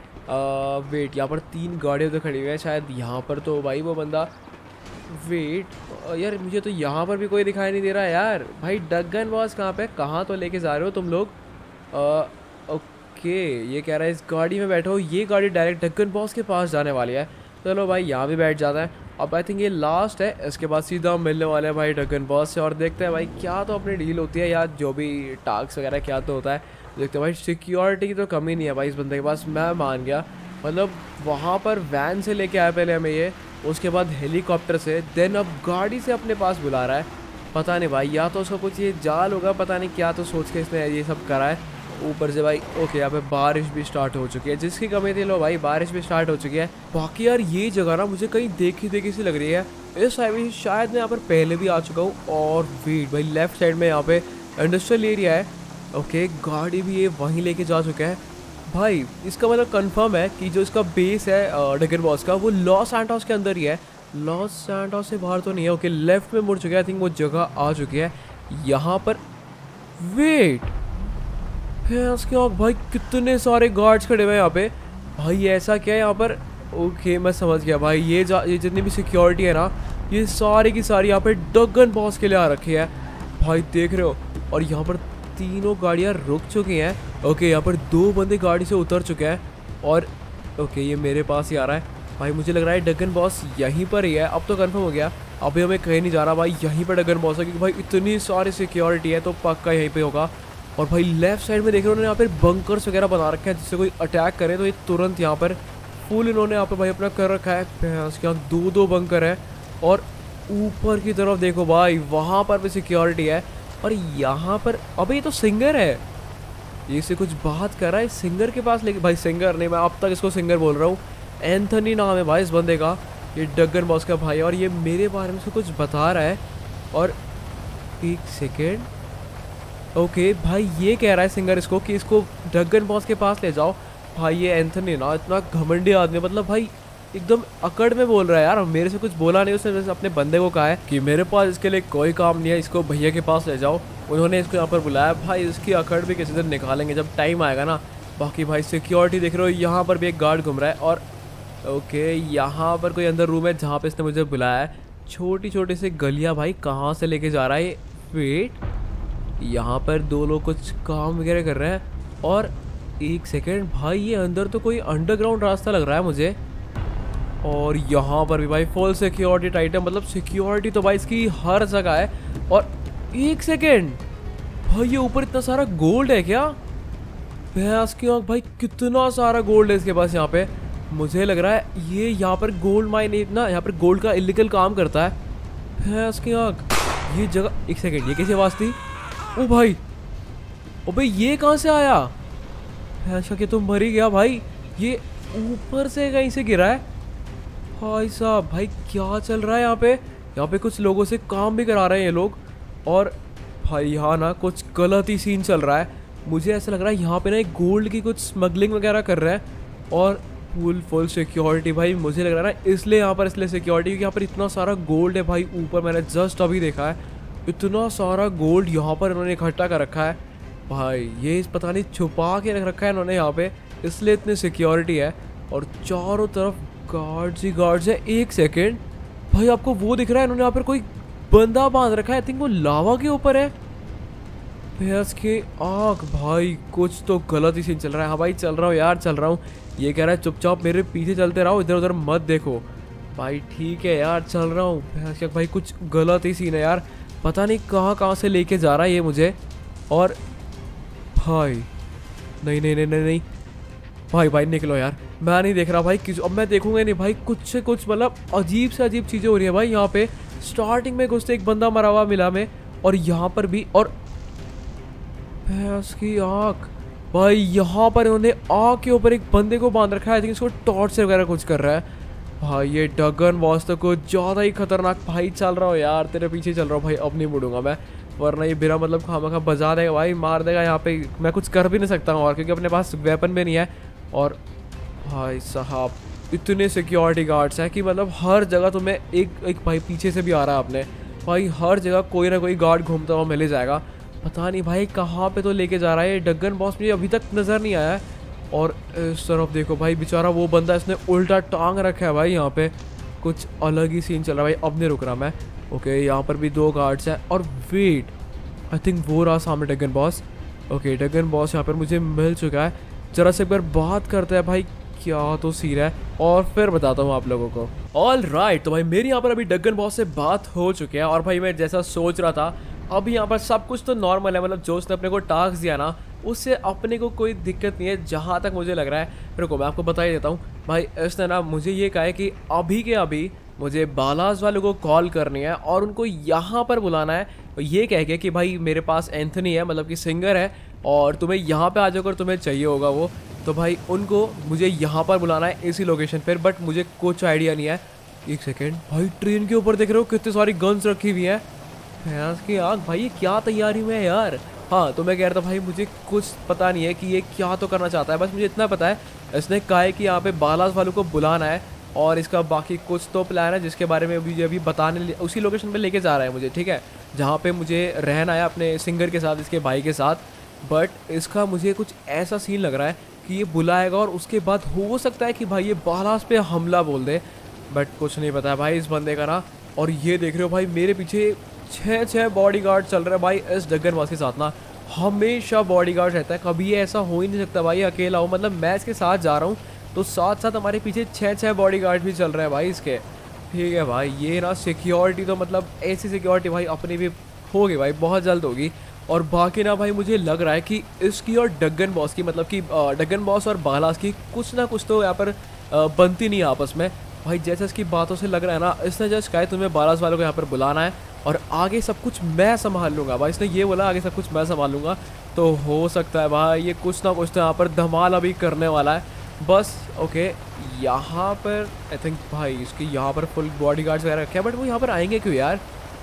[SPEAKER 1] वेट, यहाँ पर 3 गाड़ियाँ तो खड़ी हुई है, शायद यहाँ पर तो भाई वो बंदा, वेट यार मुझे तो यहाँ पर भी कोई दिखाई नहीं दे रहा है यार। भाई ड्रैगन बॉस कहाँ पे, कहाँ तो लेके जा रहे हो तुम लोग? ओके ये कह रहा है इस गाड़ी में बैठो, ये गाड़ी डायरेक्ट ड्रैगन बॉस के पास जाने वाली है। चलो भाई यहाँ भी बैठ जाता है। अब आई थिंक ये लास्ट है, इसके बाद सीधा मिलने वाले हैं भाई ड्रैगन बॉस से और देखते हैं भाई क्या तो अपनी डील होती है या जो भी टास्क वगैरह क्या तो होता है। देखते हैं भाई, सिक्योरिटी की तो कमी नहीं है भाई इस बंदे के पास, मैं मान गया। मतलब वहाँ पर वैन से लेके आया पहले हमें ये, उसके बाद हेलीकॉप्टर से, देन अब गाड़ी से अपने पास बुला रहा है। पता नहीं भाई, या तो उसका कुछ ये जाल होगा, पता नहीं क्या तो सोच के इसने ये सब करा है। ऊपर से भाई ओके यहाँ पे बारिश भी स्टार्ट हो चुकी है, जिसकी कमी थी लो भाई बारिश भी स्टार्ट हो चुकी है। बाकी यार ये जगह ना मुझे कहीं देखी सी लग रही है, इस हाईवे शायद मैं यहाँ पर पहले भी आ चुका हूँ। और वेट भाई लेफ्ट साइड में यहाँ पे इंडस्ट्रियल एरिया है। ओके गाड़ी भी ये वहीं लेके जा चुका है भाई। इसका मतलब कंफर्म है कि जो इसका बेस है ड्रैगन बॉस का वो लॉस एंटोस के अंदर ही है, लॉस एंटोस से बाहर तो नहीं है। ओके लेफ्ट में मुड़ चुका है, आई थिंक वो जगह आ चुकी है यहाँ पर। वेट उसके भाई कितने सारे गार्ड्स खड़े हुए हैं यहाँ पे भाई, ऐसा क्या है यहाँ पर? ओके मैं समझ गया भाई, ये जितनी भी सिक्योरिटी है ना ये सारी की सारी यहाँ पे ड्रैगन बॉस के लिए आ रखी है भाई, देख रहे हो। और यहाँ पर तीनों गाड़ियाँ रुक चुकी हैं। ओके यहाँ पर 2 बंदे गाड़ी से उतर चुके हैं और ओके ये मेरे पास ही आ रहा है भाई। मुझे लग रहा है ड्रैगन बॉस यहीं पर ही है, अब तो कंफर्म हो गया। अभी हमें कहीं नहीं जाना भाई, यहीं पर ड्रैगन बॉस है, क्योंकि भाई इतनी सारी सिक्योरिटी है तो पक्का यहीं पे होगा। और भाई लेफ्ट साइड में देख रहे हो यहाँ पर बंकर्स वगैरह बना रखे हैं, जिससे कोई अटैक करे तो ये तुरंत यहाँ पर फुल इन्होंने यहाँ पर भाई अपना कर रखा है। उसके यहाँ 2-2 बंकर है। और ऊपर की तरफ देखो भाई, वहाँ पर भी सिक्योरिटी है। और यहाँ पर अबे ये तो सिंगर है, ये से कुछ बात कर रहा है सिंगर के पास। लेकिन भाई सिंगर नहीं, मैं अब तक इसको सिंगर बोल रहा हूँ। एंथनी नाम है भाई इस बंदे का, ये ड्रैगन बॉस का भाई है। और ये मेरे बारे में से कुछ बता रहा है। और एक सेकेंड, ओके भाई ये कह रहा है सिंगर इसको कि इसको ड्रैगन बॉस के पास ले जाओ। भाई ये एंथनी ना इतना घमंडी आदमी, मतलब भाई एकदम अकड़ में बोल रहा है यार। मेरे से कुछ बोला नहीं उसने, वैसे अपने बंदे को कहा है कि मेरे पास इसके लिए कोई काम नहीं है, इसको भैया के पास ले जाओ। उन्होंने इसको यहाँ पर बुलाया। भाई इसकी अकड़ भी किसी दिन निकालेंगे जब टाइम आएगा ना। बाकी भाई सिक्योरिटी देख रहे हो, यहाँ पर भी एक गार्ड घूम रहा है। और ओके यहाँ पर कोई अंदर रूम है जहाँ पे इसने मुझे बुलाया है। छोटी छोटी सी गलियाँ भाई, कहाँ से लेके जा रहा है ये। वेट, यहाँ पर 2 लोग कुछ काम वगैरह कर रहे हैं। और एक सेकेंड भाई, ये अंदर तो कोई अंडरग्राउंड रास्ता लग रहा है मुझे। और यहाँ पर भी भाई फुल सिक्योरिटी टाइट है, मतलब सिक्योरिटी तो भाई इसकी हर जगह है। और एक सेकेंड भाई, ये ऊपर इतना सारा गोल्ड है क्या? भैंस की आँख भाई, कितना सारा गोल्ड है इसके पास यहाँ पे। मुझे लग रहा है ये यहाँ पर गोल्ड माइन इतना, यहाँ पर गोल्ड का इलीगल काम करता है। भैंस की आँख, ये जगह, एक सेकेंड ये कैसी आवाज़ थी? ओ भाई, ओ भाई ये कहाँ से आया? भैंस कि तुम मर ही गया भाई। ये ऊपर से कहीं से गिरा है भाई साहब। भाई क्या चल रहा है यहाँ पे? यहाँ पे कुछ लोगों से काम भी करा रहे हैं ये लोग। और भाई यहाँ ना कुछ गलत ही सीन चल रहा है। मुझे ऐसा लग रहा है यहाँ पे ना एक गोल्ड की कुछ स्मगलिंग वगैरह कर रहे हैं। और फुल सिक्योरिटी भाई, मुझे लग रहा है ना इसलिए यहाँ पर इसलिए सिक्योरिटी, क्योंकि यहाँ पर इतना सारा गोल्ड है भाई। ऊपर मैंने जस्ट अभी देखा है, इतना सारा गोल्ड यहाँ पर इन्होंने इकट्ठा कर रखा है भाई। ये पता नहीं छुपा के रख रखा है इन्होंने यहाँ पे, इसलिए इतनी सिक्योरिटी है। और चारों तरफ गार्ड्स ही गार्ड्स है। एक सेकेंड भाई, आपको वो दिख रहा है इन्होंने यहाँ पर कोई बंदा बांध रखा है, आई थिंक वो लावा के ऊपर है। भैंस की आँख भाई, कुछ तो गलत ही सीन चल रहा है। हाँ भाई चल रहा हूँ यार, चल रहा हूँ। ये कह रहा है चुपचाप मेरे पीछे चलते रहो, इधर उधर मत देखो। भाई ठीक है यार, चल रहा हूँ। भैंस की भाई कुछ गलत ही सीन है यार, पता नहीं कहाँ से लेके जा रहा है ये मुझे। और भाई नहीं नहीं नहीं नहीं नहीं भाई, भाई निकलो यार, मैं नहीं देख रहा भाई किस, अब मैं देखूंगा नहीं भाई। कुछ से कुछ मतलब अजीब से अजीब चीज़ें हो रही है भाई यहाँ पे। स्टार्टिंग में घुसते एक बंदा मरा हुआ मिला में, और यहाँ पर भी। और भैंस की आँख भाई, यहाँ पर इन्होंने आँख के ऊपर एक बंदे को बांध रखा है, आई थिंक इसको टॉर्च से वगैरह कुछ कर रहा है भाई। ये ड्रैगन बॉस तो कुछ ज़्यादा ही खतरनाक। भाई चल रहा हूँ यार, तेरे पीछे चल रहा हूँ भाई, अब नहीं मुड़ूंगा मैं, वरना ये बिना मतलब खामा बजा देगा भाई, मार देगा यहाँ पे। मैं कुछ कर भी नहीं सकता हूँ और, क्योंकि अपने पास वेपन भी नहीं है। और भाई साहब इतने सिक्योरिटी गार्ड्स हैं कि मतलब हर जगह तुम्हें एक भाई पीछे से भी आ रहा है अपने भाई, हर जगह कोई ना कोई गार्ड घूमता हुआ मिल ही जाएगा। पता नहीं भाई कहाँ पे तो लेके जा रहा है ये ड्रैगन बॉस, मुझे अभी तक नज़र नहीं आया है। और इस तरफ देखो भाई, बेचारा वो बंदा इसने उल्टा टांग रखा है भाई यहाँ पे, कुछ अलग ही सीन चल रहा है भाई। अब नहीं रुक रहा मैं। ओके यहाँ पर भी 2 गार्ड्स हैं। और वेट, आई थिंक वो रहा सामने dragon boss. Okay dragon boss यहाँ पर मुझे मिल चुका है। जरा से एक बार बात करते हैं भाई, क्या तो सीन है, और फिर बताता हूँ आप लोगों को। ऑल राइट, तो भाई मेरी यहाँ पर अभी ड्रैगन बॉस से बात हो चुकी है। और भाई मैं जैसा सोच रहा था, अभी यहाँ पर सब कुछ तो नॉर्मल है, मतलब जो उसने अपने को टास्क दिया ना, उससे अपने को कोई दिक्कत नहीं है जहाँ तक मुझे लग रहा है। रुको मैं आपको बता ही देता हूँ भाई। इसने ना मुझे ये कहा है कि अभी के अभी मुझे बालाज वालों को कॉल करनी है और उनको यहाँ पर बुलाना है। ये कह के कि भाई मेरे पास एंथनी है, मतलब कि सिंगर है, और तुम्हें यहाँ पे आ जाकर तुम्हें चाहिए होगा वो। तो भाई उनको मुझे यहाँ पर बुलाना है इसी लोकेशन पर, बट मुझे कुछ आइडिया नहीं है। एक सेकेंड भाई, ट्रेन के ऊपर देख रहे हो कितनी सारी गन्स रखी हुई हैं। भैंस की आँख भाई, ये क्या तैयारी में है यार। हाँ तो मैं कह रहा था भाई, मुझे कुछ पता नहीं है कि ये क्या तो करना चाहता है, बस मुझे इतना पता है इसने कहा है कि यहाँ पे बालाज वालों को बुलाना है, और इसका बाकी कुछ तो प्लान है जिसके बारे में अभी बताने उसी लोकेशन पे लेके जा रहा है मुझे, ठीक है, जहाँ पे मुझे रहना है अपने सिंगर के साथ, इसके भाई के साथ। बट इसका मुझे कुछ ऐसा सीन लग रहा है कि ये बुलाएगा और उसके बाद हो सकता है कि भाई ये बालाज पे हमला बोल दे, बट कुछ नहीं पता है भाई इस बंदे का ना। और ये देख रहे हो भाई मेरे पीछे 6 बॉडीगार्ड चल रहे हैं भाई इस ड्रैगन बॉस के साथ ना। हमेशा बॉडीगार्ड रहता है, कभी ऐसा हो ही नहीं सकता भाई अकेला हो। मतलब मैं इसके साथ जा रहा हूँ तो साथ साथ हमारे पीछे 6 बॉडीगार्ड भी चल रहे हैं भाई इसके। ठीक है भाई, ये ना सिक्योरिटी तो मतलब ऐसी सिक्योरिटी भाई अपनी भी होगी भाई, बहुत जल्द होगी। और बाकी ना भाई मुझे लग रहा है कि इसकी और डगन बॉस की, मतलब कि डगन बॉस और बालास की कुछ ना कुछ तो यहाँ पर बनती नहीं है आपस में भाई। जैसे इसकी बातों से लग रहा है ना, इसने जस्ट कहा तुम्हें बालास वालों को यहाँ पर बुलाना है और आगे सब कुछ मैं संभाल लूँगा भाई। इसने ये बोला आगे सब कुछ मैं संभाल लूँगा। तो हो सकता है भाई ये कुछ ना कुछ तो यहाँ पर धमाल अभी करने वाला है बस। ओके, यहाँ पर आई थिंक भाई इसकी यहाँ पर फुल बॉडीगार्ड्स वगैरह रखे हैं, बट वो यहाँ पर आएंगे क्यों यार।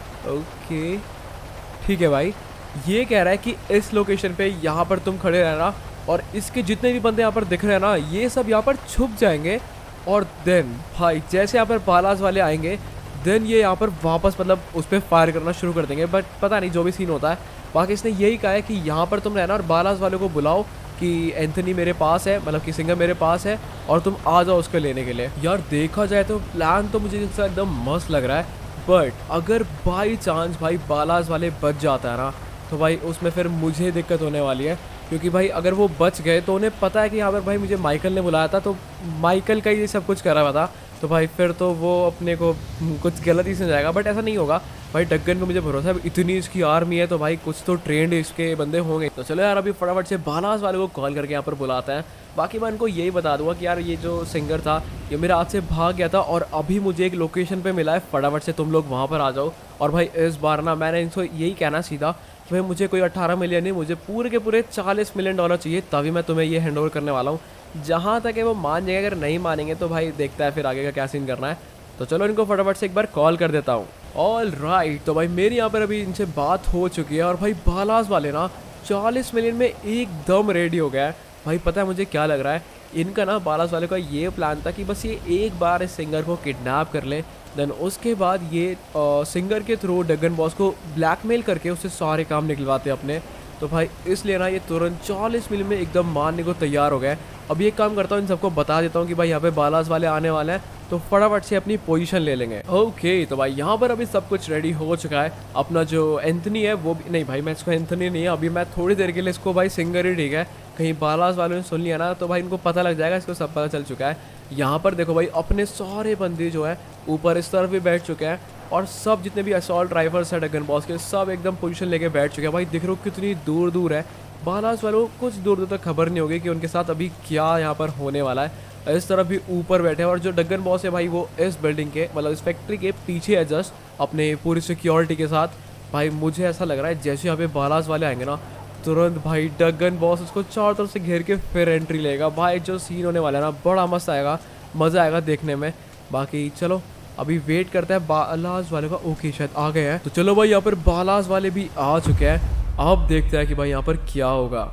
[SPEAKER 1] ओके ठीक है भाई, ये कह रहा है कि इस लोकेशन पे यहाँ पर तुम खड़े रहना और इसके जितने भी बंदे यहाँ पर दिख रहे हैं ना, ये सब यहाँ पर छुप जाएंगे। और देन भाई जैसे यहाँ पर बालास वाले आएंगे देन ये यहाँ पर वापस मतलब उस पर फायर करना शुरू कर देंगे। बट पता नहीं जो भी सीन होता है। बाकी इसने यही कहा है कि यहाँ पर तुम रहना और बालास वालों को बुलाओ कि एंथनी मेरे पास है, मतलब कि सिंगर मेरे पास है और तुम आ जाओ उसको लेने के लिए। यार देखा जाए तो प्लान तो मुझे एकदम मस्त लग रहा है, बट अगर बाई चांस भाई बालास वाले बच जाता है ना तो भाई उसमें फिर मुझे दिक्कत होने वाली है। क्योंकि भाई अगर वो बच गए तो उन्हें पता है कि यहाँ पर भाई मुझे माइकल ने बुलाया था, तो माइकल का ही सब कुछ करा हुआ था, तो भाई फिर तो वो अपने को कुछ गलत ही समझ जाएगा। बट ऐसा नहीं होगा भाई, डगन पे मुझे भरोसा है, इतनी इसकी आर्मी है तो भाई कुछ तो ट्रेंड इसके बंदे होंगे। तो चलो यार अभी फटाफट से बालास वाले को कॉल करके यहाँ पर बुलाते हैं। बाकी मैं इनको यही बता दूंगा कि यार ये जो सिंगर था ये मेरे हाथ से भाग गया था और अभी मुझे एक लोकेशन पे मिला है, फटाफट से तुम लोग वहाँ पर आ जाओ। और भाई इस बार ना मैंने इनको यही कहना सीधा कि भाई मुझे कोई 18 मिलियन नहीं, मुझे पूरे के पूरे $40 मिलियन चाहिए, तभी मैं तुम्हें ये हैंड ओवर करने वाला हूँ। जहाँ तक है वो मान जाएंगे, अगर नहीं मानेंगे तो भाई देखता है फिर आगे का क्या सीन करना है। तो चलो इनको फटाफट से एक बार कॉल कर देता हूँ। ऑल राइट, तो भाई मेरी यहाँ पर अभी इनसे बात हो चुकी है और भाई बालास वाले ना 40 मिलियन में एकदम रेडी हो गया है भाई। पता है मुझे क्या लग रहा है, इनका ना बालास वाले का ये प्लान था कि बस ये एक बार इस सिंगर को किडनैप कर ले, देन उसके बाद ये सिंगर के थ्रू डगन बॉस को ब्लैकमेल करके उससे सारे काम निकलवाते अपने। तो भाई इसलिए ना ये तुरंत 40 मिलियन में एकदम मारने को तैयार हो गए। अब ये काम करता हूँ, इन सबको बता देता हूँ कि भाई यहाँ पे बालास वाले आने वाले हैं, तो फटाफट से अपनी पोजीशन ले लेंगे। ओके, तो भाई यहाँ पर अभी सब कुछ रेडी हो चुका है। अपना जो एंथनी है वो भी नहीं भाई, मैं इसको एंथनी नहीं है अभी, मैं थोड़ी देर के लिए इसको भाई सिंगर ही ठीक है। कहीं बालास वालों ने सुन लिया ना तो भाई इनको पता लग जाएगा, इसको सब पता चल चुका है। यहाँ पर देखो भाई अपने सारे बंदे जो है ऊपर इस तरफ भी बैठ चुके हैं और सब जितने भी असॉल्ट राइफल्स है डगन बॉस के सब एकदम पोजीशन लेके बैठ चुके हैं। भाई दिख रहे हो कितनी दूर दूर है, बालास वालों को कुछ दूर दूर तक खबर नहीं होगी कि उनके साथ अभी क्या यहाँ पर होने वाला है। इस तरफ भी ऊपर बैठे हैं और जो डगन बॉस है भाई वो इस बिल्डिंग के मतलब इस फैक्ट्री के पीछे है जस्ट अपने पूरी सिक्योरिटी के साथ। भाई मुझे ऐसा लग रहा है जैसे यहाँ पे बालास वाले आएंगे ना तुरंत भाई डगन बॉस उसको चारों तरफ से घेर के फिर एंट्री लेगा। भाई जो सीन होने वाला है ना बड़ा मस्त आएगा, मज़ा आएगा देखने में। बाकी चलो अभी वेट करते हैं बालास वाले का। ओके शायद आ गए हैं, तो चलो भाई यहाँ पर बालास वाले भी आ चुके हैं। अब देखते हैं कि भाई यहाँ पर क्या होगा।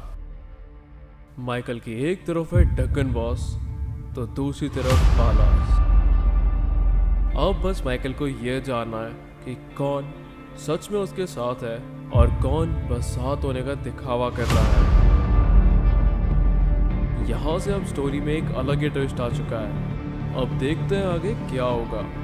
[SPEAKER 1] माइकल की एक तरफ है डगन बॉस तो दूसरी तरफ बालास। अब बस माइकल को यह जानना है कि कौन सच में उसके साथ है और कौन बस साथ होने का दिखावा कर रहा है। यहाँ से अब स्टोरी में एक अलग ही ट्विस्ट आ चुका है। अब देखते हैं आगे क्या होगा।